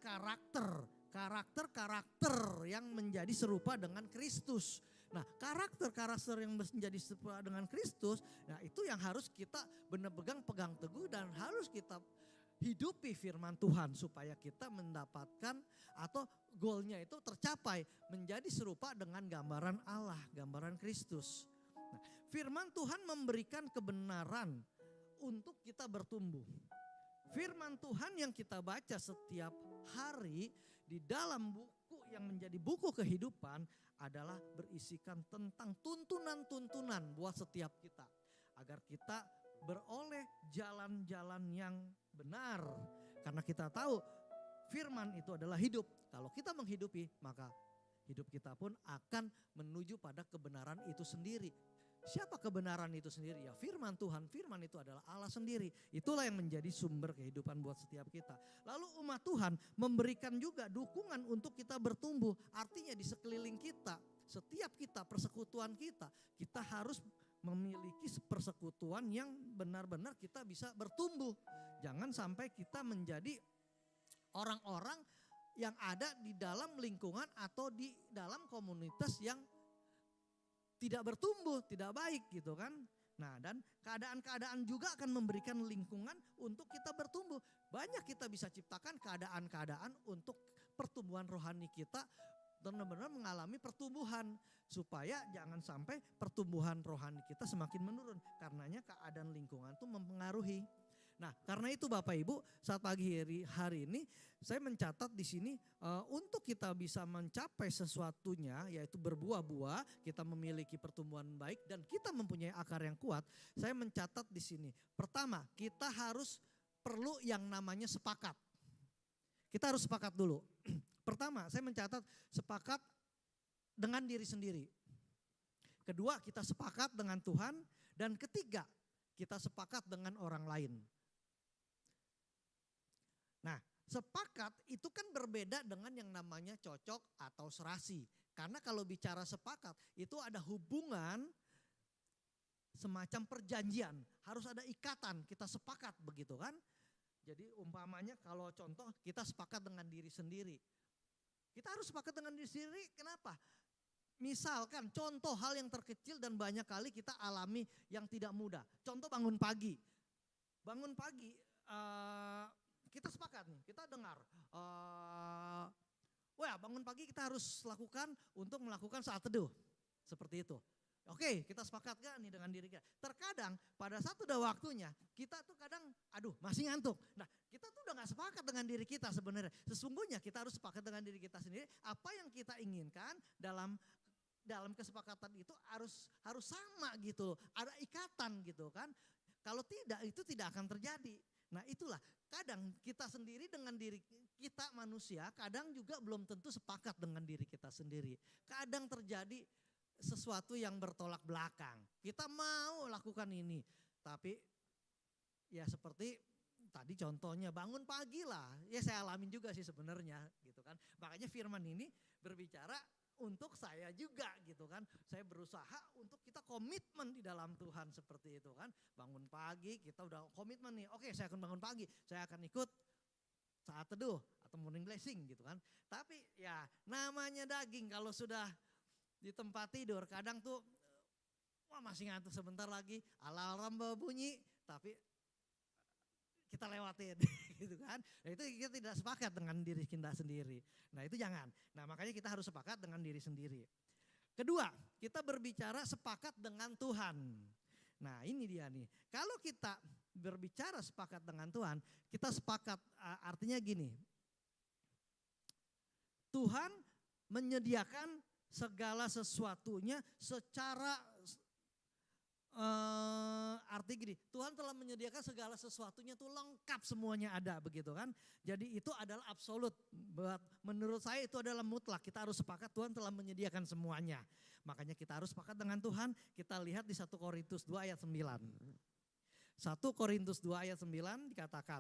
karakter yang menjadi serupa dengan Kristus. Nah, karakter yang menjadi serupa dengan Kristus, nah itu yang harus kita benar-benar pegang teguh dan harus kita hidupi firman Tuhan supaya kita mendapatkan atau goalnya itu tercapai menjadi serupa dengan gambaran Allah, gambaran Kristus. Nah, firman Tuhan memberikan kebenaran untuk kita bertumbuh. Firman Tuhan yang kita baca setiap hari di dalam buku yang menjadi buku kehidupan adalah berisikan tentang tuntunan-tuntunan buat setiap kita. Agar kita beroleh jalan-jalan yang benar. Karena kita tahu firman itu adalah hidup. Kalau kita menghidupi maka hidup kita pun akan menuju pada kebenaran itu sendiri. Siapa kebenaran itu sendiri? Ya firman Tuhan, firman itu adalah Allah sendiri. Itulah yang menjadi sumber kehidupan buat setiap kita. Lalu umat Tuhan memberikan juga dukungan untuk kita bertumbuh. Artinya di sekeliling kita, setiap kita, persekutuan kita harus memiliki persekutuan yang benar-benar kita bisa bertumbuh. Jangan sampai kita menjadi orang-orang yang ada di dalam lingkungan atau di dalam komunitas yang tidak bertumbuh, tidak baik gitu kan. Nah, dan keadaan-keadaan juga akan memberikan lingkungan untuk kita bertumbuh. Banyak kita bisa ciptakan keadaan-keadaan untuk pertumbuhan rohani kita benar-benar mengalami pertumbuhan. Supaya jangan sampai pertumbuhan rohani kita semakin menurun. Karenanya keadaan lingkungan itu mempengaruhi. Nah, karena itu Bapak Ibu, saat pagi hari ini saya mencatat di sini untuk kita bisa mencapai sesuatunya yaitu berbuah-buah, kita memiliki pertumbuhan baik dan kita mempunyai akar yang kuat. Saya mencatat di sini. Pertama, kita harus perlu yang namanya sepakat. Kita harus sepakat dulu. Pertama, saya mencatat sepakat dengan diri sendiri. Kedua, kita sepakat dengan Tuhan. Dan ketiga, kita sepakat dengan orang lain. Nah, sepakat itu kan berbeda dengan yang namanya cocok atau serasi. Karena kalau bicara sepakat itu ada hubungan semacam perjanjian. Harus ada ikatan, kita sepakat begitu kan. Jadi umpamanya kalau contoh kita sepakat dengan diri sendiri. Kita harus sepakat dengan diri sendiri, kenapa? Misalkan contoh hal yang terkecil dan banyak kali kita alami yang tidak mudah. Contoh bangun pagi. Bangun pagi kita sepakat nih, kita dengar. Wah bangun pagi kita harus lakukan untuk melakukan saat teduh. Seperti itu. Oke, kita sepakat gak nih dengan diri kita? Terkadang pada saat udah waktunya, kita tuh kadang masih ngantuk. Nah kita tuh udah gak sepakat dengan diri kita sebenarnya. Sesungguhnya kita harus sepakat dengan diri kita sendiri. Apa yang kita inginkan dalam dalam kesepakatan itu harus sama gitu, ada ikatan gitu kan. Kalau tidak itu tidak akan terjadi. Nah itulah kadang kita sendiri dengan diri kita manusia kadang juga belum tentu sepakat dengan diri kita sendiri. Kadang terjadi sesuatu yang bertolak belakang. Kita mau lakukan ini tapi ya seperti tadi contohnya bangun pagi lah, ya saya alamin juga sih sebenarnya gitu kan. Makanya firman ini berbicara untuk saya juga gitu kan. Saya berusaha untuk kita komitmen di dalam Tuhan seperti itu kan. Bangun pagi kita udah komitmen nih, oke saya akan bangun pagi, saya akan ikut saat teduh atau morning blessing gitu kan. Tapi ya namanya daging kalau sudah di tempat tidur kadang tuh wah masih ngantuk sebentar lagi, alarm bunyi tapi kita lewatin gitu kan. Nah itu kita tidak sepakat dengan diri kita sendiri. Nah itu jangan. Nah makanya kita harus sepakat dengan diri sendiri. Kedua, kita berbicara sepakat dengan Tuhan. Nah ini dia nih. Kalau kita berbicara sepakat dengan Tuhan, kita sepakat artinya gini. Tuhan menyediakan segala sesuatunya secara arti gini, Tuhan telah menyediakan segala sesuatunya tuh lengkap semuanya ada begitu kan. Jadi itu adalah absolut. Menurut saya itu adalah mutlak. Kita harus sepakat Tuhan telah menyediakan semuanya. Makanya kita harus sepakat dengan Tuhan. Kita lihat di 1 Korintus 2 ayat 9. 1 Korintus 2 ayat 9 dikatakan.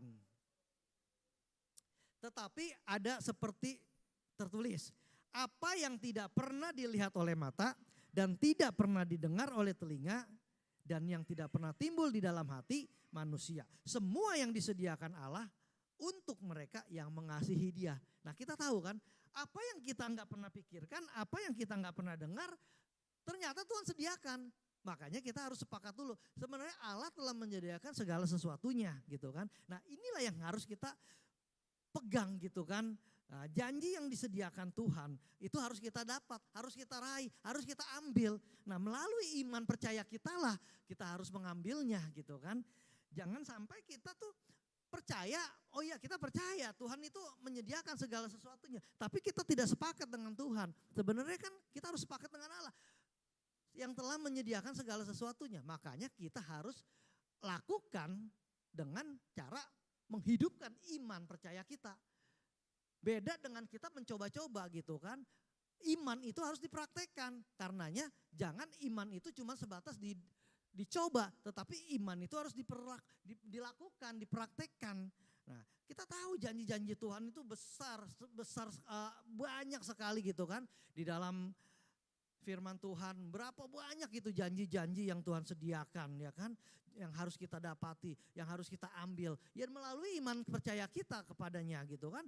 Tetapi ada seperti tertulis. Apa yang tidak pernah dilihat oleh mata dan tidak pernah didengar oleh telinga dan yang tidak pernah timbul di dalam hati manusia. Semua yang disediakan Allah untuk mereka yang mengasihi Dia. Nah kita tahu kan, apa yang kita nggak pernah pikirkan, apa yang kita nggak pernah dengar, ternyata Tuhan sediakan. Makanya kita harus sepakat dulu. Sebenarnya Allah telah menyediakan segala sesuatunya gitu kan. Nah inilah yang harus kita pegang gitu kan. Nah, janji yang disediakan Tuhan itu harus kita dapat, harus kita raih, harus kita ambil. Nah melalui iman percaya kita lah kita harus mengambilnya gitu kan. Jangan sampai kita tuh percaya, oh iya kita percaya Tuhan itu menyediakan segala sesuatunya. Tapi kita tidak sepakat dengan Tuhan. Sebenarnya kan kita harus sepakat dengan Allah yang telah menyediakan segala sesuatunya. Makanya kita harus lakukan dengan cara menghidupkan iman percaya kita. Beda dengan kita mencoba-coba gitu kan. Iman itu harus dipraktekkan. Karenanya jangan iman itu cuma sebatas dicoba. Tetapi iman itu harus dilakukan, dipraktekkan. Nah kita tahu janji-janji Tuhan itu besar banyak sekali gitu kan. Di dalam firman Tuhan berapa banyak itu janji-janji yang Tuhan sediakan ya kan. Yang harus kita dapati, yang harus kita ambil. Ya melalui iman percaya kita kepadanya gitu kan.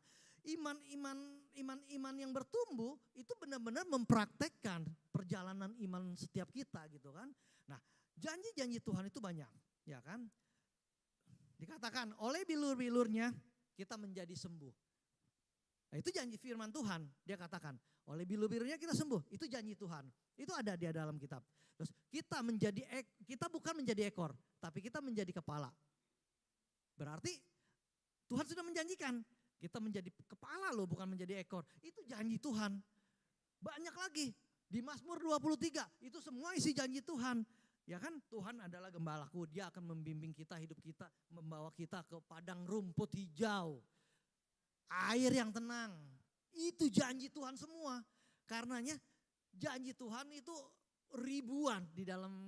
Iman yang bertumbuh itu benar-benar mempraktekkan perjalanan iman setiap kita gitu kan. Nah janji-janji Tuhan itu banyak ya kan. Dikatakan oleh bilur-bilurnya kita menjadi sembuh. Nah, itu janji firman Tuhan. Dia katakan oleh bilur-bilurnya kita sembuh. Itu janji Tuhan. Itu ada di dalam kitab. Terus kita bukan menjadi ekor, tapi kita menjadi kepala. Berarti Tuhan sudah menjanjikan kita menjadi kepala loh, bukan menjadi ekor. Itu janji Tuhan. Banyak lagi di Mazmur 23 itu semua isi janji Tuhan. Ya kan Tuhan adalah gembalaku, Dia akan membimbing kita, hidup kita, membawa kita ke padang rumput hijau. Air yang tenang, itu janji Tuhan semua. Karenanya janji Tuhan itu ribuan di dalam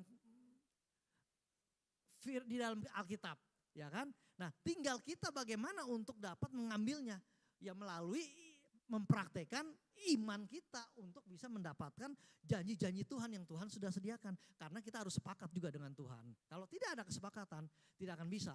Alkitab, ya kan? Nah, tinggal kita bagaimana untuk dapat mengambilnya, ya melalui mempraktekkan iman kita untuk bisa mendapatkan janji-janji Tuhan yang Tuhan sudah sediakan. Karena kita harus sepakat juga dengan Tuhan. Kalau tidak ada kesepakatan, tidak akan bisa.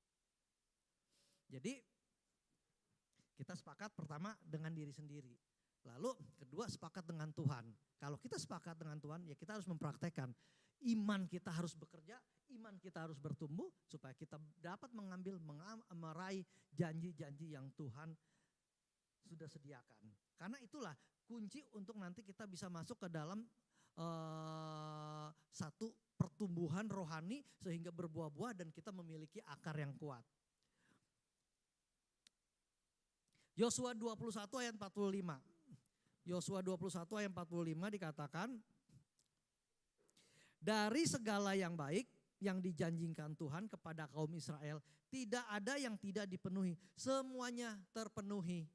Jadi kita sepakat pertama dengan diri sendiri. Lalu kedua sepakat dengan Tuhan. Kalau kita sepakat dengan Tuhan ya kita harus mempraktekkan. Iman kita harus bekerja, iman kita harus bertumbuh supaya kita dapat mengambil, meraih janji-janji yang Tuhan sudah sediakan. Karena itulah kunci untuk nanti kita bisa masuk ke dalam satu pertumbuhan rohani sehingga berbuah-buah dan kita memiliki akar yang kuat. Yosua 21 ayat 45. Yosua 21 ayat 45 dikatakan, Dari segala yang baik yang dijanjikan Tuhan kepada kaum Israel, tidak ada yang tidak dipenuhi. Semuanya terpenuhi.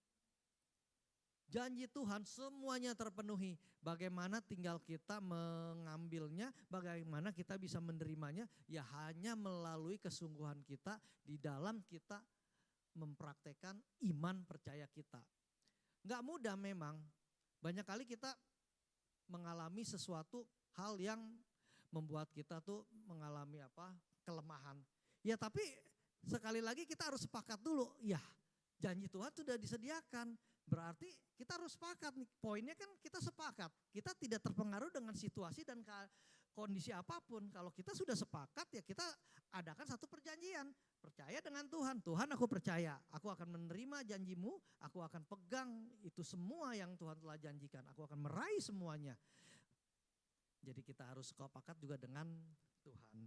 Janji Tuhan semuanya terpenuhi. Bagaimana tinggal kita mengambilnya, bagaimana kita bisa menerimanya, ya hanya melalui kesungguhan kita di dalam kita mempraktekkan iman percaya kita. Enggak mudah memang, banyak kali kita mengalami sesuatu hal yang membuat kita tuh mengalami kelemahan. Ya tapi sekali lagi kita harus sepakat dulu, ya janji Tuhan sudah disediakan. Berarti kita harus sepakat nih, poinnya kan kita sepakat. Kita tidak terpengaruh dengan situasi dan kondisi apapun. Kalau kita sudah sepakat ya kita adakan satu perjanjian. Percaya dengan Tuhan, Tuhan aku percaya, aku akan menerima janjimu, aku akan pegang itu semua yang Tuhan telah janjikan. Aku akan meraih semuanya. Jadi kita harus sepakat juga dengan Tuhan.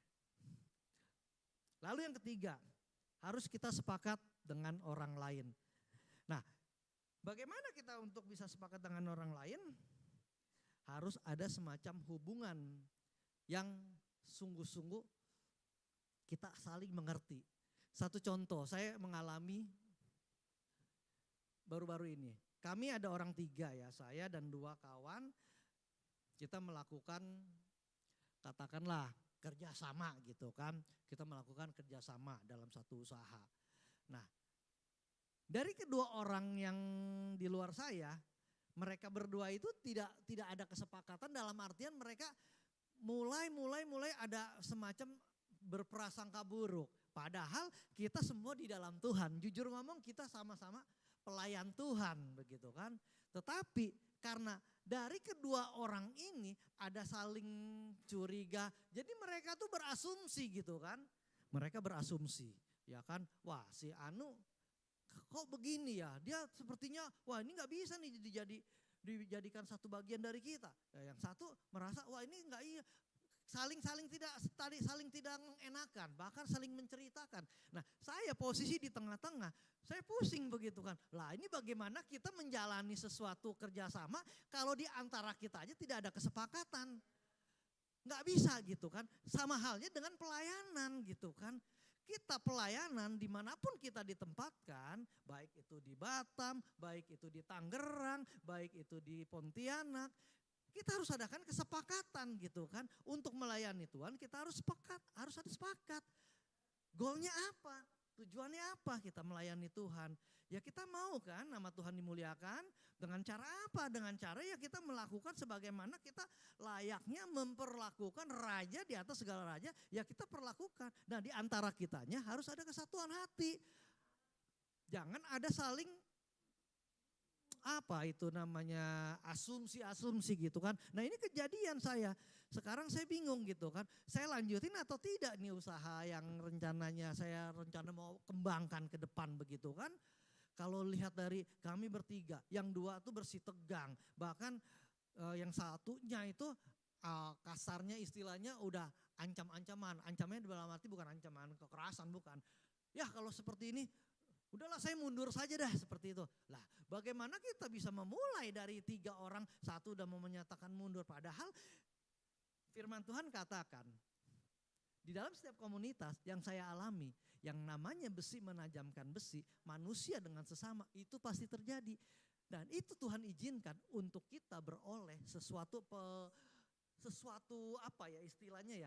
Lalu yang ketiga, harus kita sepakat dengan orang lain. Nah, bagaimana kita untuk bisa sepakat dengan orang lain? Harus ada semacam hubungan yang sungguh-sungguh kita saling mengerti. Satu contoh, saya mengalami baru-baru ini. Kami ada orang 3 ya, saya dan 2 kawan. Kita melakukan katakanlah kerjasama gitu kan. Kita melakukan kerjasama dalam satu usaha. Nah, dari kedua orang yang di luar saya, mereka berdua itu tidak ada kesepakatan dalam artian mereka mulai ada semacam berprasangka buruk. Padahal kita semua di dalam Tuhan. Jujur ngomong kita sama-sama pelayan Tuhan begitu kan. Tetapi karena dari kedua orang ini ada saling curiga. Jadi mereka tuh berasumsi gitu kan. Mereka berasumsi ya kan. Wah si Anu kok begini ya, dia sepertinya wah ini gak bisa nih dijadikan satu bagian dari kita. Yang satu merasa wah ini gak iya, saling tidak mengenakan, bahkan saling menceritakan. Nah saya posisi di tengah-tengah, saya pusing begitu kan. Lah ini bagaimana kita menjalani sesuatu kerjasama kalau di antara kita aja tidak ada kesepakatan. Gak bisa gitu kan, sama halnya dengan pelayanan gitu kan. Kita pelayanan dimanapun kita ditempatkan, baik itu di Batam, baik itu di Tangerang, baik itu di Pontianak, kita harus adakan kesepakatan gitu kan. Untuk melayani Tuhan kita harus sepakat, harus ada sepakat. Goalnya apa? Tujuannya apa kita melayani Tuhan? Ya kita mau kan nama Tuhan dimuliakan, dengan cara apa? Dengan cara ya kita melakukan sebagaimana kita layaknya memperlakukan raja di atas segala raja, ya kita perlakukan. Nah di antara kitanya harus ada kesatuan hati. Jangan ada saling apa itu namanya asumsi-asumsi gitu kan. Nah ini kejadian saya. Sekarang saya bingung gitu kan. Saya lanjutin atau tidak nih usaha yang rencananya saya mau kembangkan ke depan begitu kan. Kalau lihat dari kami bertiga, yang 2 tuh bersih tegang. Bahkan yang satunya itu kasarnya istilahnya udah ancam-ancaman. Ancamnya dalam arti bukan ancaman kekerasan, bukan. Ya kalau seperti ini udahlah saya mundur saja dah seperti itu. Lah bagaimana kita bisa memulai dari 3 orang, 1 udah mau menyatakan mundur. Padahal firman Tuhan katakan di dalam setiap komunitas yang saya alami, yang namanya besi menajamkan besi, manusia dengan sesama itu pasti terjadi. Dan itu Tuhan izinkan untuk kita beroleh sesuatu apa ya istilahnya ya,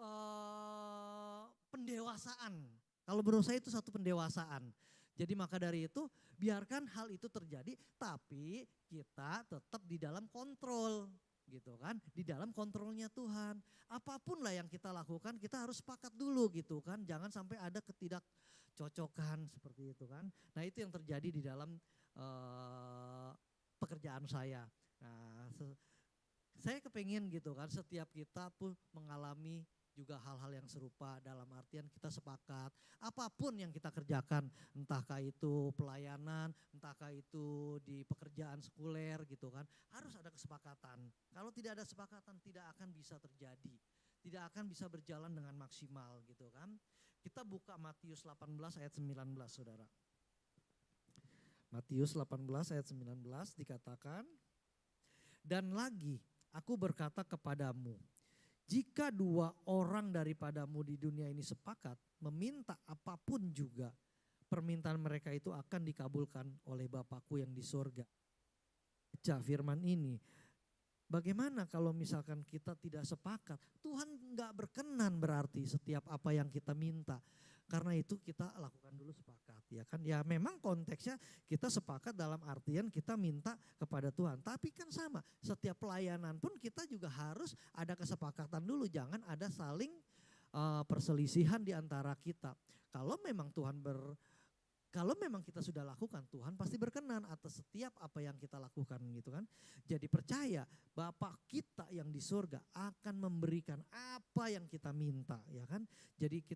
pendewasaan. Kalau menurut saya itu satu pendewasaan. Jadi maka dari itu biarkan hal itu terjadi, tapi kita tetap di dalam kontrol gitu kan, di dalam kontrolnya Tuhan. Apapun lah yang kita lakukan kita harus sepakat dulu gitu kan, jangan sampai ada ketidakcocokan seperti itu kan. Nah itu yang terjadi di dalam pekerjaan saya. Nah saya kepengen gitu kan setiap kita pun mengalami juga hal-hal yang serupa dalam artian kita sepakat. Apapun yang kita kerjakan, entahkah itu pelayanan, entahkah itu di pekerjaan sekuler gitu kan, harus ada kesepakatan. Kalau tidak ada kesepakatan tidak akan bisa terjadi, tidak akan bisa berjalan dengan maksimal gitu kan. Kita buka Matius 18 ayat 19 saudara. Matius 18 ayat 19 dikatakan, dan lagi aku berkata kepadamu, Jika dua orang daripadamu di dunia ini sepakat meminta apapun juga, permintaan mereka itu akan dikabulkan oleh Bapakku yang di sorga. Baca firman ini. Bagaimana kalau misalkan kita tidak sepakat? Tuhan gak berkenan berarti setiap apa yang kita minta. Karena itu kita lakukan dulu sepakat, ya kan? Ya memang konteksnya kita sepakat dalam artian kita minta kepada Tuhan. Tapi kan sama, setiap pelayanan pun kita juga harus ada kesepakatan dulu. Jangan ada saling perselisihan di antara kita. Kalau memang kita sudah lakukan, Tuhan pasti berkenan atas setiap apa yang kita lakukan gitu kan. Jadi percaya Bapa kita yang di surga akan memberikan apa yang kita minta, ya kan. Jadi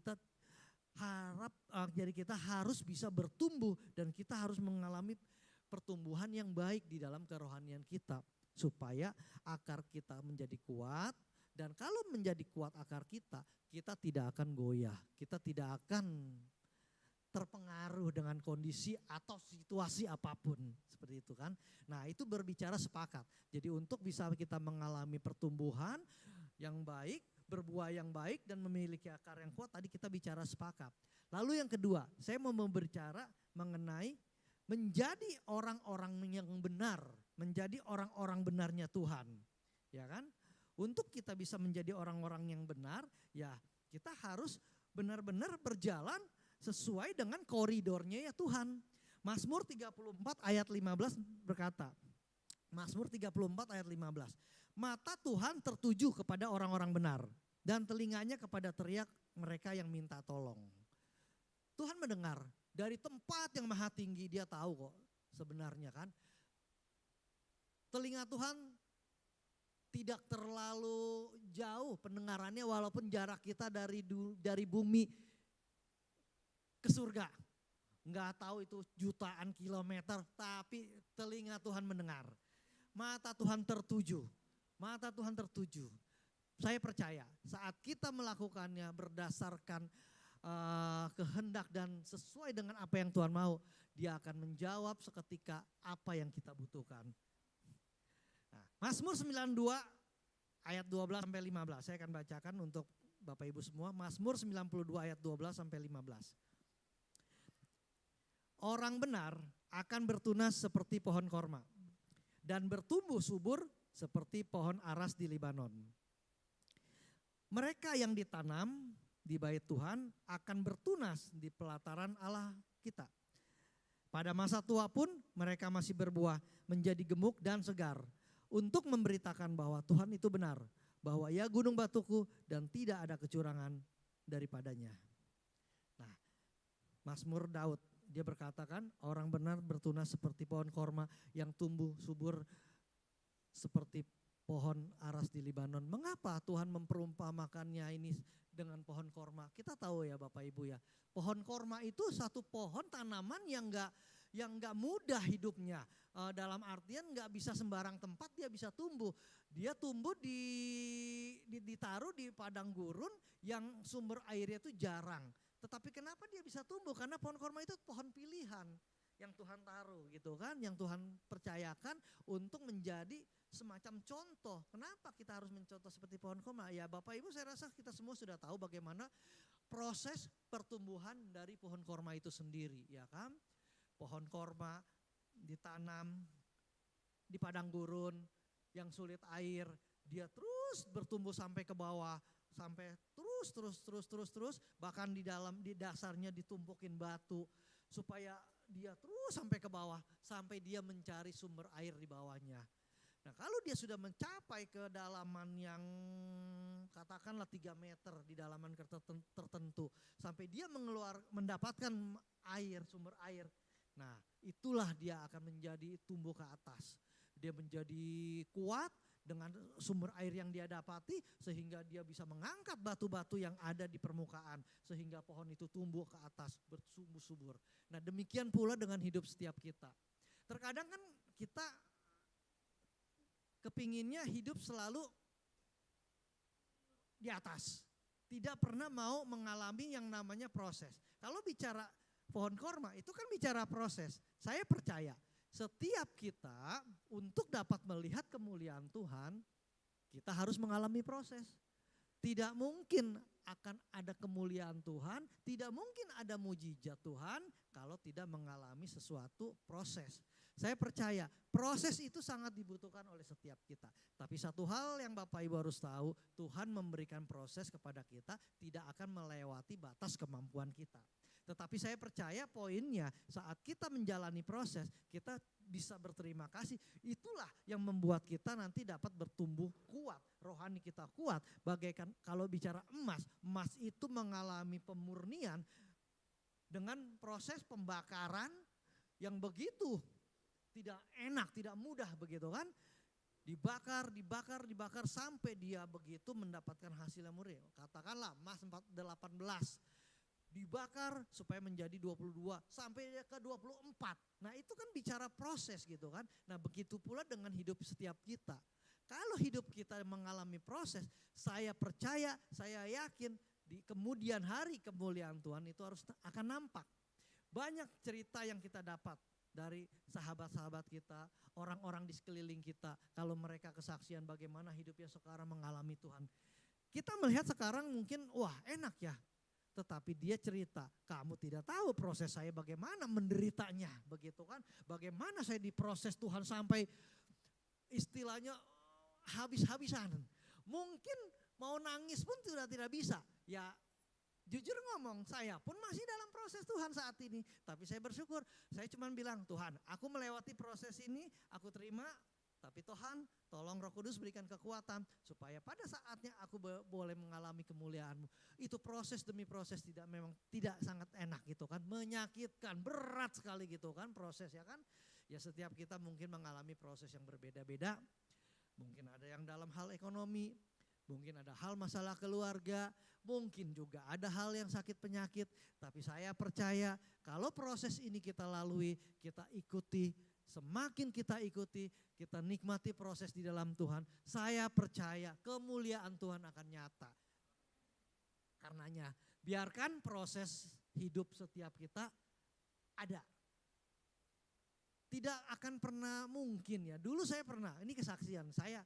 kita harus bisa bertumbuh dan kita harus mengalami pertumbuhan yang baik di dalam kerohanian kita. Supaya akar kita menjadi kuat, dan kalau menjadi kuat akar kita tidak akan goyah, kita tidak akan terpengaruh dengan kondisi atau situasi apapun seperti itu kan. Nah itu berbicara sepakat. Jadi untuk bisa kita mengalami pertumbuhan yang baik, berbuah yang baik dan memiliki akar yang kuat, tadi kita bicara sepakat. Lalu yang kedua, saya mau berbicara mengenai menjadi orang-orang yang benar, menjadi orang-orang benarnya Tuhan. Ya kan? Untuk kita bisa menjadi orang-orang yang benar, ya kita harus benar-benar berjalan sesuai dengan koridornya ya Tuhan. Mazmur 34 ayat 15 berkata, Mazmur 34 ayat 15. Mata Tuhan tertuju kepada orang-orang benar dan telinganya kepada teriak mereka yang minta tolong. Tuhan mendengar dari tempat yang maha tinggi, dia tahu kok sebenarnya kan. Telinga Tuhan tidak terlalu jauh pendengarannya walaupun jarak kita dari bumi ke surga. Enggak tahu itu jutaan kilometer, tapi telinga Tuhan mendengar. Mata Tuhan tertuju. Mata Tuhan tertuju. Saya percaya saat kita melakukannya berdasarkan kehendak dan sesuai dengan apa yang Tuhan mau, dia akan menjawab seketika apa yang kita butuhkan. Nah, Mazmur 92 ayat 12 sampai 15. Saya akan bacakan untuk Bapak Ibu semua. Mazmur 92 ayat 12 sampai 15. Orang benar akan bertunas seperti pohon korma dan bertumbuh subur seperti pohon aras di Libanon. Mereka yang ditanam di bait Tuhan akan bertunas di pelataran Allah kita. Pada masa tua pun mereka masih berbuah menjadi gemuk dan segar untuk memberitakan bahwa Tuhan itu benar, bahwa ia gunung batuku dan tidak ada kecurangan daripadanya. Nah, Mazmur Daud, dia berkatakan orang benar bertunas seperti pohon korma yang tumbuh subur seperti pohon aras di Libanon. Mengapa Tuhan memperumpamakannya ini dengan pohon korma? Kita tahu ya Bapak Ibu ya, pohon korma itu satu pohon tanaman yang enggak mudah hidupnya. Dalam artian enggak bisa sembarang tempat dia bisa tumbuh. Dia tumbuh ditaruh di padang gurun yang sumber airnya itu jarang. Tetapi kenapa dia bisa tumbuh? Karena pohon korma itu pohon pilihan yang Tuhan taruh gitu kan, yang Tuhan percayakan untuk menjadi semacam contoh. Kenapa kita harus mencontoh seperti pohon korma? Ya Bapak Ibu, saya rasa kita semua sudah tahu bagaimana proses pertumbuhan dari pohon korma itu sendiri, ya kan? Pohon korma ditanam di padang gurun yang sulit air, dia terus bertumbuh sampai ke bawah, sampai terus, bahkan di dasarnya ditumpukin batu supaya dia terus sampai ke bawah, sampai dia mencari sumber air di bawahnya. Nah kalau dia sudah mencapai kedalaman yang katakanlah 3 meter di dalaman tertentu, sampai dia mendapatkan air, sumber air. Nah itulah dia akan menjadi tumbuh ke atas. Dia menjadi kuat dengan sumber air yang dia dapati sehingga dia bisa mengangkat batu-batu yang ada di permukaan. Sehingga pohon itu tumbuh ke atas, bersumbu subur. Nah demikian pula dengan hidup setiap kita. Terkadang kan kita kepinginnya hidup selalu di atas. Tidak pernah mau mengalami yang namanya proses. Kalau bicara pohon korma itu kan bicara proses. Saya percaya setiap kita untuk dapat melihat kemuliaan Tuhan, kita harus mengalami proses. Tidak mungkin akan ada kemuliaan Tuhan, tidak mungkin ada mujizat Tuhan kalau tidak mengalami sesuatu proses. Saya percaya proses itu sangat dibutuhkan oleh setiap kita. Tapi satu hal yang Bapak Ibu harus tahu, Tuhan memberikan proses kepada kita tidak akan melewati batas kemampuan kita. Tetapi saya percaya poinnya saat kita menjalani proses, kita bisa berterima kasih. Itulah yang membuat kita nanti dapat bertumbuh kuat, rohani kita kuat. Bagaikan kalau bicara emas, emas itu mengalami pemurnian dengan proses pembakaran yang begitu tidak enak, tidak mudah begitu kan. Dibakar sampai dia begitu mendapatkan hasil yang murni. Katakanlah emas 18 dibakar supaya menjadi 22 sampai ke 24. Nah itu kan bicara proses gitu kan. Nah begitu pula dengan hidup setiap kita. Kalau hidup kita mengalami proses, saya percaya, saya yakin di kemudian hari kemuliaan Tuhan itu akan nampak. Banyak cerita yang kita dapat dari sahabat-sahabat kita, orang-orang di sekeliling kita. Kalau mereka kesaksian bagaimana hidupnya sekarang mengalami Tuhan. Kita melihat sekarang mungkin wah enak ya. Tetapi dia cerita, kamu tidak tahu proses saya bagaimana menderitanya, begitu kan? Bagaimana saya diproses Tuhan sampai istilahnya habis-habisan. Mungkin mau nangis pun sudah tidak bisa. Ya jujur ngomong, saya pun masih dalam proses Tuhan saat ini. Tapi saya bersyukur, saya cuma bilang, Tuhan aku melewati proses ini, aku terima. Tapi Tuhan tolong Roh Kudus berikan kekuatan supaya pada saatnya aku boleh mengalami kemuliaan-Mu. Itu proses demi proses memang tidak sangat enak gitu kan. Menyakitkan, berat sekali gitu kan proses ya kan. Ya setiap kita mungkin mengalami proses yang berbeda-beda. Mungkin ada yang dalam hal ekonomi, mungkin ada hal masalah keluarga, mungkin juga ada hal yang sakit penyakit. Tapi saya percaya kalau proses ini kita lalui, kita ikuti, semakin kita ikuti, kita nikmati proses di dalam Tuhan, saya percaya kemuliaan Tuhan akan nyata. Karenanya biarkan proses hidup setiap kita ada. Tidak akan pernah mungkin ya, dulu saya pernah, ini kesaksian saya,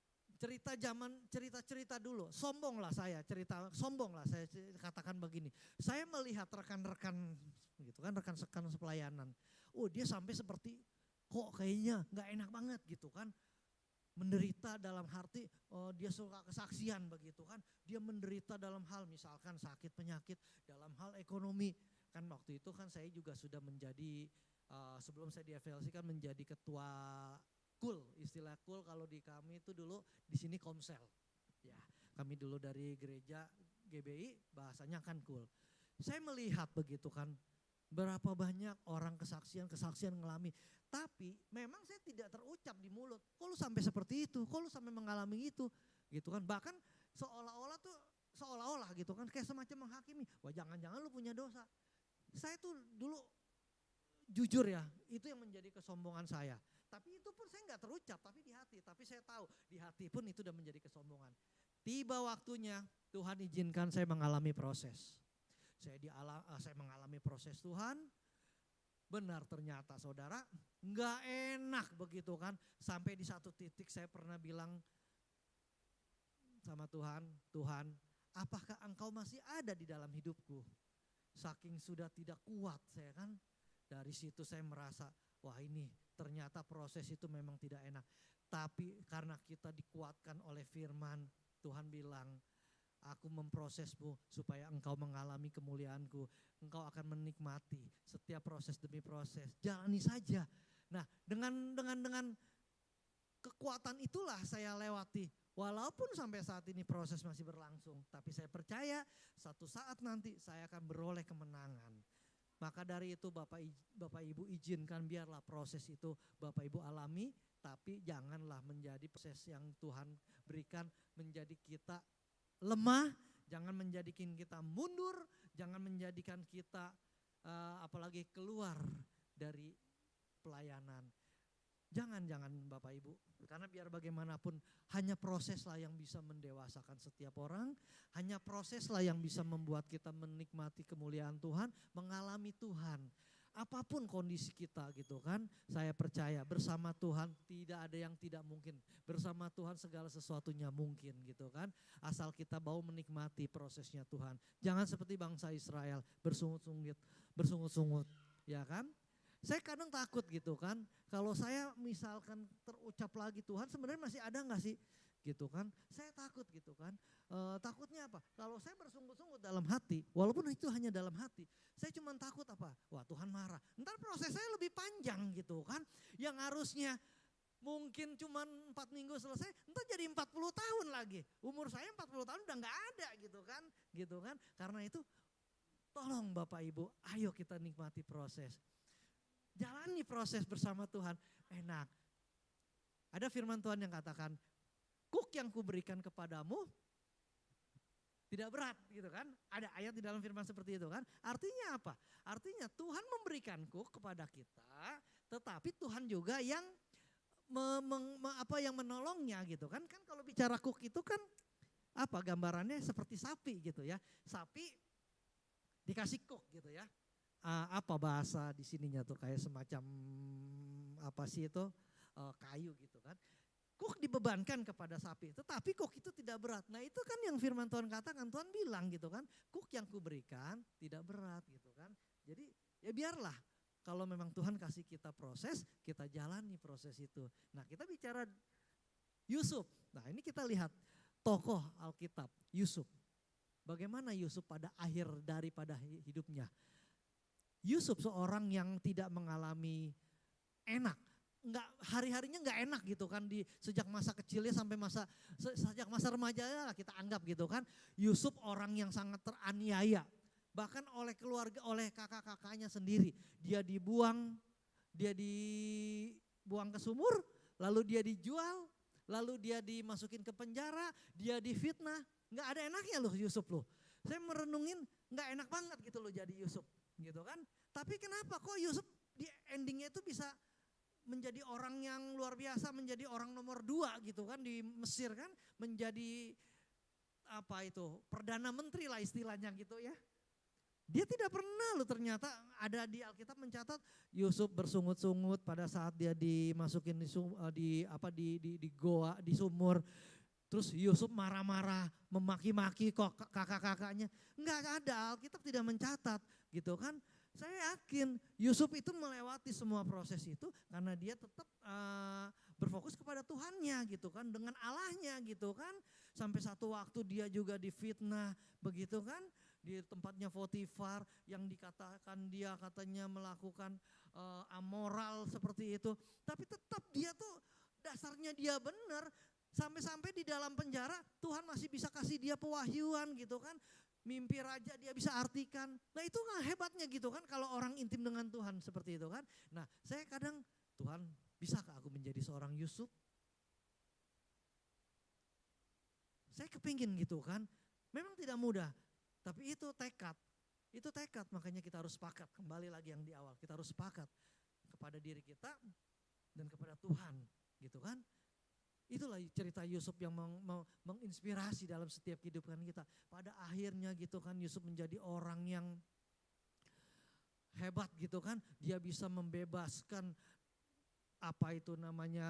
cerita dulu, sombong lah saya katakan begini. Saya melihat rekan-rekan gitu kan, rekan-rekan pelayanan, oh dia sampai seperti kok kayaknya gak enak banget gitu kan. Menderita dalam arti dia suka kesaksian begitu kan. Dia menderita dalam hal misalkan sakit penyakit, dalam hal ekonomi. Kan waktu itu kan saya juga sudah menjadi, sebelum saya di FLC kan menjadi ketua KUL. Istilah KUL kalau di kami itu dulu di sini Komsel. Ya, kami dulu dari gereja GBI bahasanya kan KUL. Saya melihat begitu kan. Berapa banyak orang kesaksian ngalami. Tapi memang saya tidak terucap di mulut. Kok lu sampai seperti itu? Kok lu sampai mengalami itu? Gitu kan. Bahkan seolah-olah gitu kan. Kayak semacam menghakimi. Wah jangan-jangan lu punya dosa. Saya tuh dulu jujur ya. Itu yang menjadi kesombongan saya. Tapi itu pun saya gak terucap. Tapi di hati. Tapi saya tahu di hati pun itu udah menjadi kesombongan. Tiba waktunya Tuhan izinkan saya mengalami proses. Saya mengalami proses Tuhan, benar ternyata saudara gak enak begitu kan. Sampai di satu titik saya pernah bilang sama Tuhan, Tuhan apakah Engkau masih ada di dalam hidupku? Saking sudah tidak kuat saya kan. Dari situ saya merasa wah ini ternyata proses itu memang tidak enak. Tapi karena kita dikuatkan oleh firman, Tuhan bilang, aku memprosesmu supaya engkau mengalami kemuliaanku. Engkau akan menikmati setiap proses demi proses. Jalani saja. Nah dengan kekuatan itulah saya lewati. Walaupun sampai saat ini proses masih berlangsung. Tapi saya percaya satu saat nanti saya akan beroleh kemenangan. Maka dari itu Bapak Ibu izinkan biarlah proses itu Bapak Ibu alami. Tapi janganlah menjadi proses yang Tuhan berikan menjadi kita lemah, jangan menjadikan kita mundur, jangan menjadikan kita apalagi keluar dari pelayanan. Jangan Bapak Ibu, karena biar bagaimanapun hanya proseslah yang bisa mendewasakan setiap orang, hanya proseslah yang bisa membuat kita menikmati kemuliaan Tuhan, mengalami Tuhan. apapun kondisi kita gitu kan, saya percaya bersama Tuhan tidak ada yang tidak mungkin. Bersama Tuhan segala sesuatunya mungkin gitu kan. Asal kita mau menikmati prosesnya Tuhan. Jangan seperti bangsa Israel bersungut-sungut ya kan. Saya kadang takut gitu kan, kalau saya misalkan terucap lagi Tuhan sebenarnya masih ada gak sih? Gitu kan, saya takut gitu kan. Takutnya apa? Kalau saya bersungut-sungut dalam hati, walaupun itu hanya dalam hati, saya cuma takut apa? Wah Tuhan marah. Ntar proses saya lebih panjang gitu kan. Yang harusnya mungkin cuma 4 minggu selesai, ntar jadi 40 tahun lagi. Umur saya 40 tahun udah gak ada gitu kan. Gitu kan. Karena itu tolong Bapak Ibu, ayo kita nikmati proses. Jalani proses bersama Tuhan, enak. Ada firman Tuhan yang katakan, kuk yang kuberikan kepadamu tidak berat gitu kan. Ada ayat di dalam firman seperti itu kan. Artinya apa? Artinya Tuhan memberikan kuk kepada kita, tetapi Tuhan juga yang yang menolongnya gitu kan. Kan kalau bicara kuk itu kan apa gambarannya seperti sapi gitu ya. Sapi dikasih kuk gitu ya. Apa bahasa di sininya tuh kayak semacam apa sih itu kayu gitu kan. Kuk dibebankan kepada sapi, tetapi kuk itu tidak berat. Nah itu kan yang firman Tuhan katakan, Tuhan bilang gitu kan, kuk yang kuberikan tidak berat gitu kan. Jadi ya biarlah kalau memang Tuhan kasih kita proses, kita jalani proses itu. Nah kita bicara Yusuf, nah ini kita lihat tokoh Alkitab, Yusuf. Bagaimana Yusuf pada akhir daripada hidupnya. Yusuf seorang yang tidak mengalami enak. Enggak, hari-harinya enggak enak gitu kan di sejak masa kecilnya sampai sejak masa remajanya lah kita anggap gitu kan. Yusuf orang yang sangat teraniaya. Bahkan oleh keluarga, oleh kakak-kakaknya sendiri. Dia dibuang ke sumur, lalu dia dijual, lalu dia dimasukin ke penjara, dia difitnah. Enggak ada enaknya loh Yusuf loh. Saya merenungin enggak enak banget gitu loh jadi Yusuf gitu kan. Tapi kenapa kok Yusuf di endingnya itu bisa menjadi orang yang luar biasa, menjadi orang nomor 2 gitu kan di Mesir kan, menjadi apa itu perdana menteri lah istilahnya gitu ya. Dia tidak pernah loh ternyata ada di Alkitab mencatat Yusuf bersungut-sungut pada saat dia dimasukin di goa, di sumur. Terus Yusuf marah-marah, memaki-maki kok kakak-kakaknya. Enggak ada, Alkitab tidak mencatat gitu kan. Saya yakin Yusuf itu melewati semua proses itu karena dia tetap berfokus kepada Tuhannya gitu kan, dengan Allahnya gitu kan. Sampai satu waktu dia juga difitnah begitu kan, di tempatnya Potifar yang dikatakan dia katanya melakukan amoral seperti itu. Tapi tetap dia tuh dasarnya dia benar, sampai-sampai di dalam penjara Tuhan masih bisa kasih dia pewahyuan gitu kan. Mimpi raja dia bisa artikan. Nah itu kan hebatnya gitu kan kalau orang intim dengan Tuhan seperti itu kan. Nah saya kadang Tuhan bisakah aku menjadi seorang Yusuf? Saya kepingin gitu kan. Memang tidak mudah tapi itu tekad. Itu tekad makanya kita harus sepakat. Kembali lagi yang di awal kita harus sepakat kepada diri kita dan kepada Tuhan gitu kan. Itulah cerita Yusuf yang menginspirasi dalam setiap kehidupan kita. Pada akhirnya gitu kan Yusuf menjadi orang yang hebat gitu kan. Dia bisa membebaskan apa itu namanya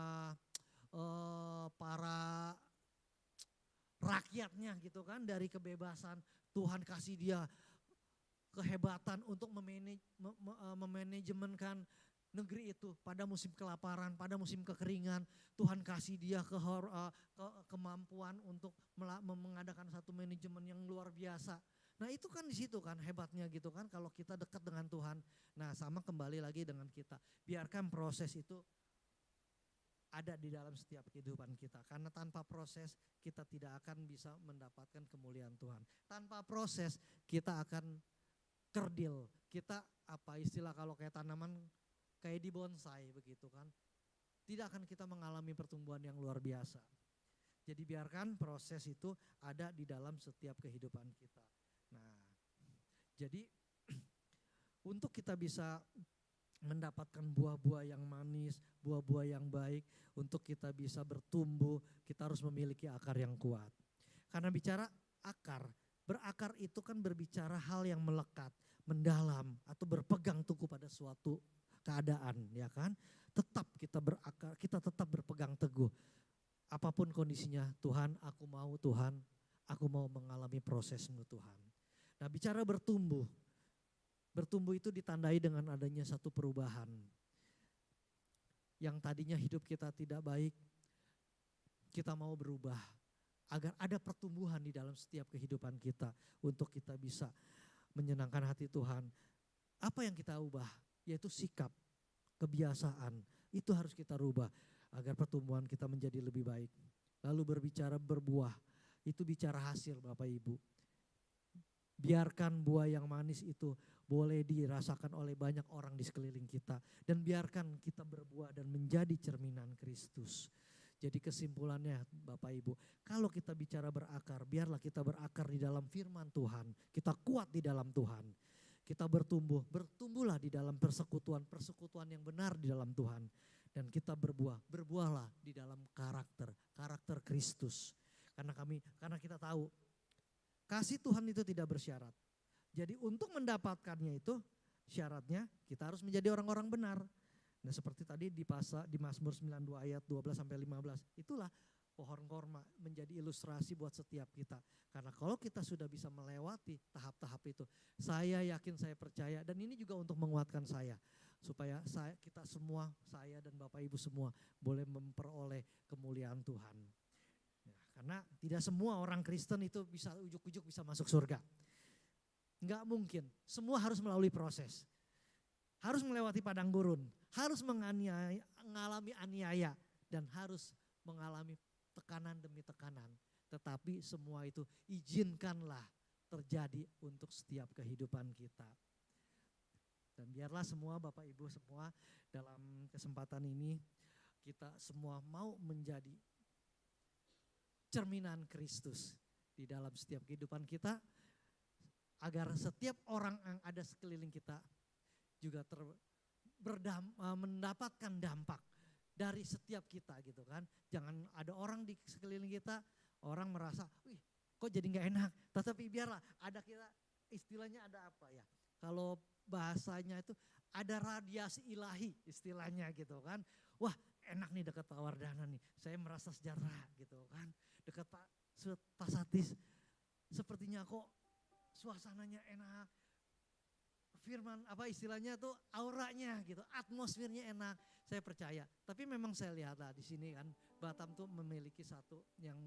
para rakyatnya gitu kan dari kebebasan. Tuhan kasih dia kehebatan untuk memanajemenkan negeri itu pada musim kelaparan, pada musim kekeringan. Tuhan kasih dia kemampuan untuk mengadakan satu manajemen yang luar biasa. Nah itu kan di situ kan hebatnya gitu kan kalau kita dekat dengan Tuhan. Nah sama kembali lagi dengan kita. Biarkan proses itu ada di dalam setiap kehidupan kita. Karena tanpa proses kita tidak akan bisa mendapatkan kemuliaan Tuhan. Tanpa proses kita akan kerdil. Kita apa istilah kalau kayak tanaman kayak di bonsai begitu kan. Tidak akan kita mengalami pertumbuhan yang luar biasa. Jadi biarkan proses itu ada di dalam setiap kehidupan kita. Nah, jadi untuk kita bisa mendapatkan buah-buah yang manis, buah-buah yang baik, untuk kita bisa bertumbuh, kita harus memiliki akar yang kuat. Karena bicara akar, Berakar itu kan berbicara hal yang melekat, mendalam, atau berpegang teguh pada suatu keadaan, ya kan? Tetap kita berakar, kita tetap berpegang teguh. Apapun kondisinya, Tuhan aku mau mengalami prosesmu Tuhan. Nah bicara bertumbuh itu ditandai dengan adanya satu perubahan. Yang tadinya hidup kita tidak baik, kita mau berubah. Agar ada pertumbuhan di dalam setiap kehidupan kita untuk kita bisa menyenangkan hati Tuhan. Apa yang kita ubah? Yaitu sikap, kebiasaan. Itu harus kita rubah agar pertumbuhan kita menjadi lebih baik. Lalu berbicara berbuah, itu bicara hasil Bapak Ibu. Biarkan buah yang manis itu boleh dirasakan oleh banyak orang di sekeliling kita. Dan biarkan kita berbuah dan menjadi cerminan Kristus. Jadi kesimpulannya Bapak Ibu, kalau kita bicara berakar, biarlah kita berakar di dalam firman Tuhan. Kita kuat di dalam Tuhan. Kita bertumbuhlah di dalam persekutuan yang benar di dalam Tuhan. Dan kita berbuahlah di dalam karakter Kristus. Karena kita tahu kasih Tuhan itu tidak bersyarat. Jadi untuk mendapatkannya itu syaratnya kita harus menjadi orang-orang benar. Nah seperti tadi di Mazmur 92 ayat 12 sampai 15, itulah pohon korma menjadi ilustrasi buat setiap kita. Karena kalau kita sudah bisa melewati tahap-tahap itu, saya yakin, saya percaya, dan ini juga untuk menguatkan saya. Supaya kita semua, saya dan Bapak Ibu semua boleh memperoleh kemuliaan Tuhan. Ya, karena tidak semua orang Kristen itu bisa ujuk-ujuk bisa masuk surga. Enggak mungkin, semua harus melalui proses. Harus melewati padang gurun, harus mengalami aniaya, dan harus mengalami tekanan demi tekanan. Tetapi semua itu izinkanlah terjadi untuk setiap kehidupan kita. Dan biarlah semua Bapak Ibu semua dalam kesempatan ini kita semua mau menjadi cerminan Kristus di dalam setiap kehidupan kita. Agar setiap orang yang ada sekeliling kita juga mendapatkan dampak dari setiap kita gitu kan. Jangan ada orang di sekeliling kita, orang merasa, wih kok jadi gak enak. Tetapi biarlah ada kita, istilahnya ada apa ya. Kalau bahasanya itu ada radiasi ilahi istilahnya gitu kan. Wah enak nih dekat Pak Wardana nih, saya merasa sejahtera gitu kan. Dekat Pak Satis, sepertinya kok suasananya enak. Firman apa istilahnya tuh auranya gitu, atmosfernya enak. Saya percaya. Tapi memang saya lihat lah di sini kan Batam tuh memiliki satu yang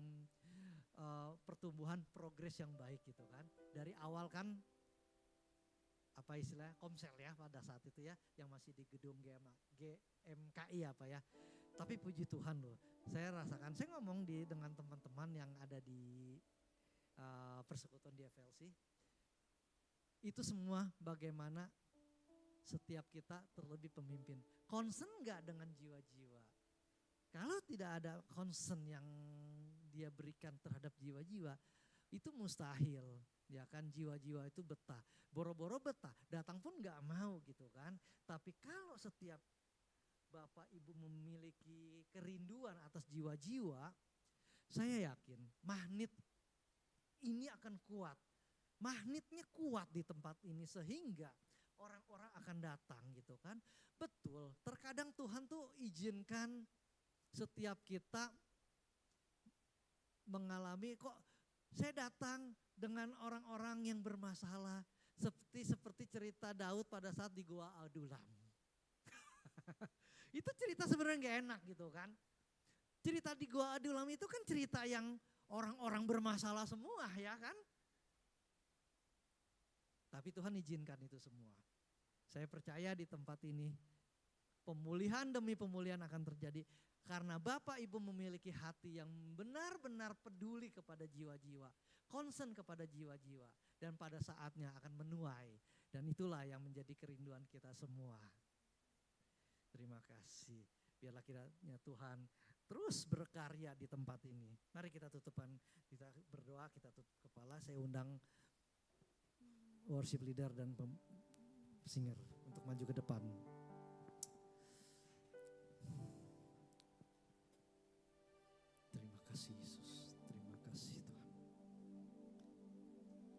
pertumbuhan progres yang baik gitu kan. Dari awal kan apa istilahnya komsel ya pada saat itu ya, yang masih di gedung GMKI apa ya. Tapi puji Tuhan loh, saya rasakan, saya ngomong dengan teman-teman yang ada di persekutuan di FLC. Itu semua bagaimana setiap kita terlebih pemimpin. Concern gak dengan jiwa-jiwa? Kalau tidak ada concern yang dia berikan terhadap jiwa-jiwa, itu mustahil. Ya kan jiwa-jiwa itu betah. Boro-boro betah, datang pun gak mau gitu kan. Tapi kalau setiap Bapak Ibu memiliki kerinduan atas jiwa-jiwa, saya yakin magnet ini akan kuat. Magnetnya kuat di tempat ini sehingga orang-orang akan datang gitu kan. Betul, terkadang Tuhan tuh izinkan setiap kita mengalami kok saya datang dengan orang-orang yang bermasalah. Seperti cerita Daud pada saat di Gua Adulam. Itu cerita sebenarnya gak enak gitu kan. Cerita di Gua Adulam itu kan cerita yang orang-orang bermasalah semua ya kan. Tapi Tuhan izinkan itu semua. Saya percaya di tempat ini pemulihan demi pemulihan akan terjadi. Karena Bapak Ibu memiliki hati yang benar-benar peduli kepada jiwa-jiwa. Concern kepada jiwa-jiwa. Dan pada saatnya akan menuai. Dan itulah yang menjadi kerinduan kita semua. Terima kasih. Biarlah kiranya Tuhan terus berkarya di tempat ini. Mari kita kita berdoa, kita tutup kepala. Saya undang worship leader dan singer untuk maju ke depan. Terima kasih Yesus, terima kasih Tuhan.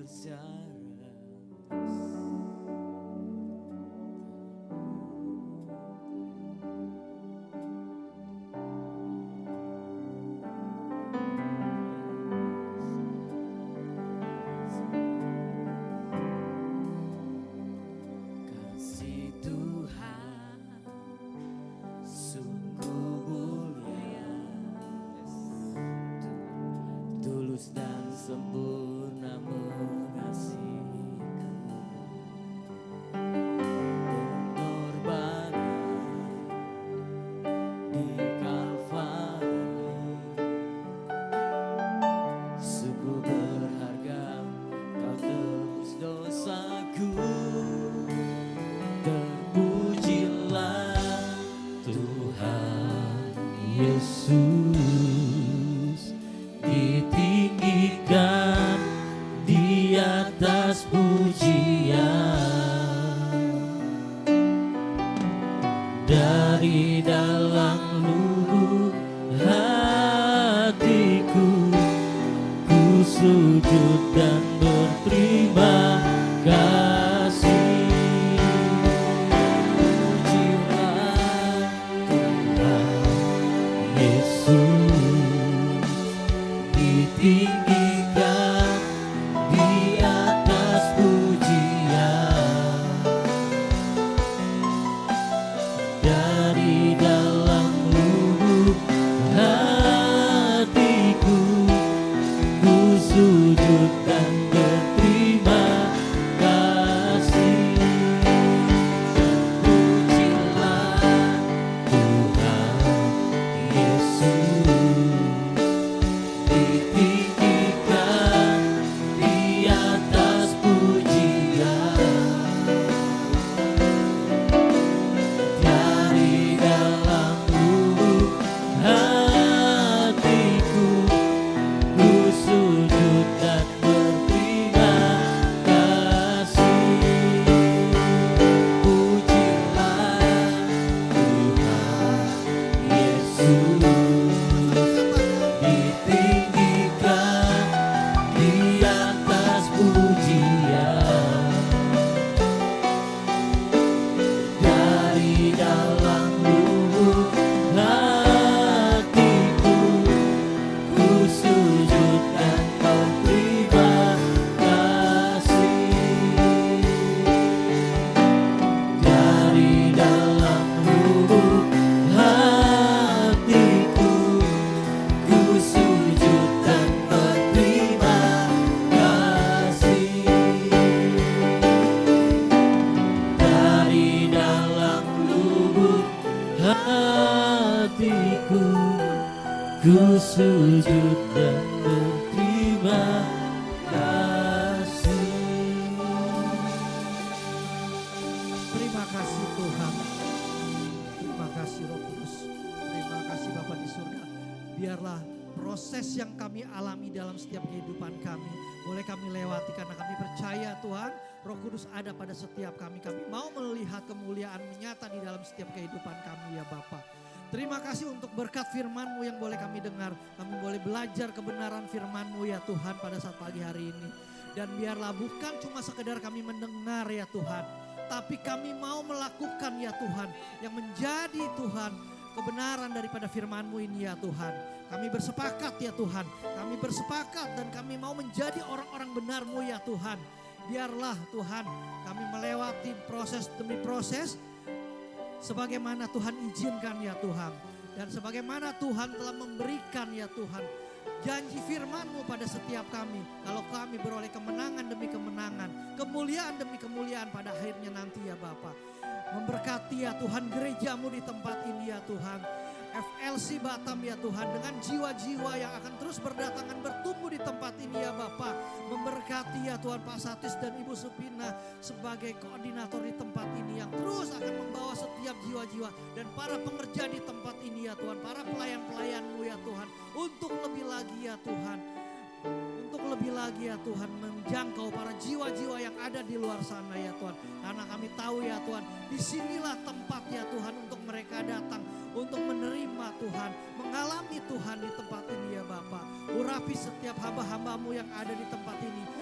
berjarak. Kasih Tuhan sungguh mulia, tulus dan sempurna mengasihiku, pengorbanan di Kalvari sungguh berharga, kau tebus dosaku. Terpujilah Tuhan Yesus, ditinggikan di atas pujian, dari dalam lubuk hatiku ku sujud dan berterima kasih. Pujilah Tuhan Yesus, ditinggikan di atas pujian, dari dalam lubuk hatiku ku sujud dan berterima kasih. Pujilah Tuhan Yesus, ditinggikan di atas pujian, dari dalam lubuk hatiku ku sujud dan berterima kasih. Pujilah Tuhan Yesus, ditinggikan di atas pujian, dari dalam lubuk hatiku ku sujud dan berterima kasih, dari dalam lubuk hatiku ku sujud dan berterima kasih, dari dalam lubuk hatiku ku sujud dan berterima kasih. Terima kasih Tuhan. Terima kasih Roh Kudus. Terima kasih Bapa di surga. Biarlah proses yang kami alami dalam setiap kehidupan kami boleh kami lewati karena kami percaya Tuhan Roh Kudus ada pada setiap kami. Kami mau melihat kemuliaan menyata di dalam setiap kehidupan kami ya Bapa. Terima kasih untuk berkat firman-Mu yang boleh kami dengar. Kami boleh belajar kebenaran firman-Mu ya Tuhan pada saat pagi hari ini. Dan biarlah bukan cuma sekedar kami mendengar ya Tuhan, tapi kami mau melakukan ya Tuhan yang menjadi Tuhan kebenaran daripada firman-Mu ini ya Tuhan. Kami bersepakat ya Tuhan, kami bersepakat dan kami mau menjadi orang-orang benar-Mu ya Tuhan. Biarlah Tuhan kami melewati proses demi proses sebagaimana Tuhan izinkan ya Tuhan. Dan sebagaimana Tuhan telah memberikan ya Tuhan janji firman-Mu pada setiap kami. Kalau kami beroleh kemenangan demi kemenangan, kemuliaan demi kemuliaan pada akhirnya nanti ya Bapa. Memberkati ya Tuhan gereja-Mu di tempat ini ya Tuhan. FLC Batam ya Tuhan, dengan jiwa-jiwa yang akan terus berdatangan bertumbuh di tempat ini ya Bapa. Memberkati ya Tuhan Pak Satis dan Ibu Supina sebagai koordinator di tempat ini yang terus akan membawa setiap jiwa-jiwa dan para pengerja di tempat ini ya Tuhan, para pelayan-pelayan-Mu ya Tuhan, untuk lebih lagi ya Tuhan, untuk lebih lagi ya Tuhan menjangkau para jiwa-jiwa yang ada di luar sana ya Tuhan. Karena kami tahu ya Tuhan, disinilah tempat ya Tuhan untuk mereka datang, untuk menerima Tuhan, mengalami Tuhan di tempat ini ya Bapa. Urapi setiap hamba-hamba-Mu yang ada di tempat ini, bahwa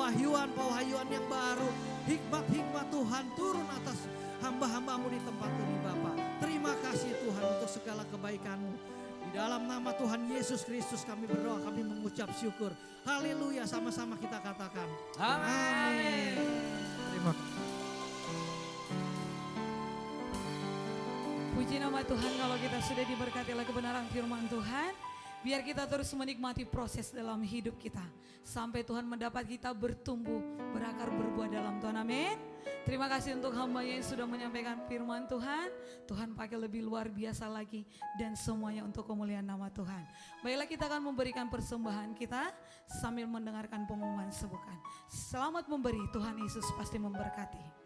pewahyuan yang baru. Hikmat-hikmat Tuhan turun atas hamba-hambamu di tempat ini Bapa. Terima kasih Tuhan untuk segala kebaikan-Mu. Di dalam nama Tuhan Yesus Kristus kami berdoa, kami mengucap syukur. Haleluya, sama-sama kita katakan. Amin. Terima kasih. Puji nama Tuhan kalau kita sudah diberkati oleh kebenaran firman Tuhan. Biar kita terus menikmati proses dalam hidup kita. Sampai Tuhan mendapat kita bertumbuh, berakar, berbuah dalam Tuhan. Amin. Terima kasih untuk hamba-Nya yang sudah menyampaikan firman Tuhan. Tuhan pakai lebih luar biasa lagi. Dan semuanya untuk kemuliaan nama Tuhan. Baiklah, kita akan memberikan persembahan kita sambil mendengarkan pengumuman sebukan. Selamat memberi, Tuhan Yesus pasti memberkati.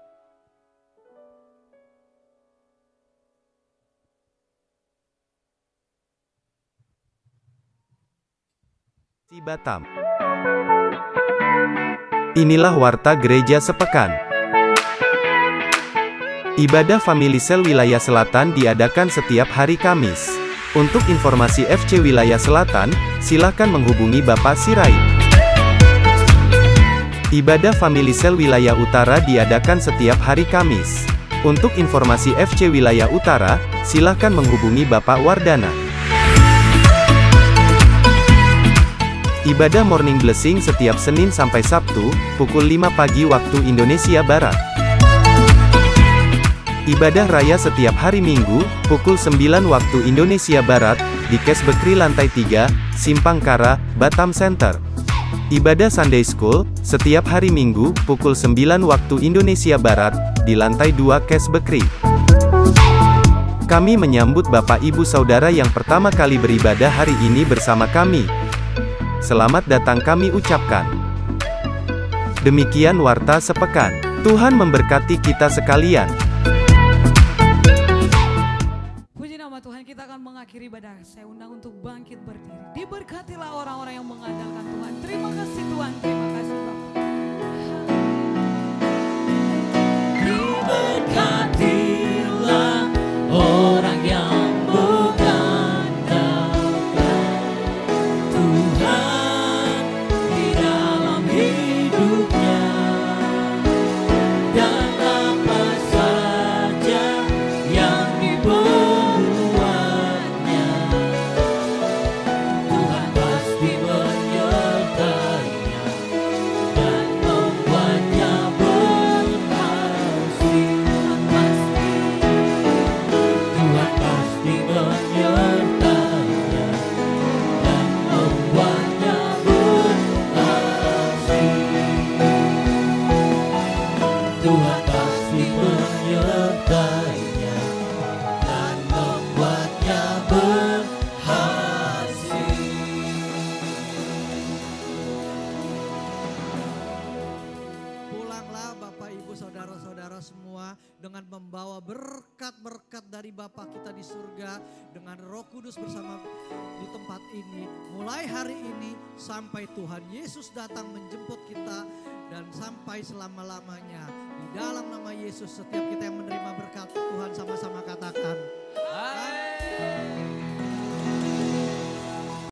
Batam. Inilah warta gereja sepekan. Ibadah Family Cell Wilayah Selatan diadakan setiap hari Kamis. Untuk informasi FC Wilayah Selatan, silakan menghubungi Bapak Sirait. Ibadah Family Cell Wilayah Utara diadakan setiap hari Kamis. Untuk informasi FC Wilayah Utara, silakan menghubungi Bapak Wardana. Ibadah Morning Blessing setiap Senin sampai Sabtu, pukul 5 pagi waktu Indonesia Barat. Ibadah Raya setiap hari Minggu, pukul 9 waktu Indonesia Barat, di Kes Bekri lantai 3, Simpang Kara, Batam Center. Ibadah Sunday School, setiap hari Minggu, pukul 9 waktu Indonesia Barat, di lantai 2 Kes Bekri. Kami menyambut Bapak Ibu Saudara yang pertama kali beribadah hari ini bersama kami. Selamat datang kami ucapkan. Demikian warta sepekan. Tuhan memberkati kita sekalian. Puji nama Tuhan, kita akan mengakhiri ibadah. Saya undang untuk bangkit berdiri. Diberkatilah orang-orang yang mengandalkan Tuhan. Terima kasih Tuhan, terima kasih Bapak. Diberkatilah orang yang membawa berkat-berkat dari Bapa kita di surga dengan Roh Kudus bersama di tempat ini. Mulai hari ini sampai Tuhan Yesus datang menjemput kita dan sampai selama-lamanya. Di dalam nama Yesus setiap kita yang menerima berkat Tuhan sama-sama katakan. Amin.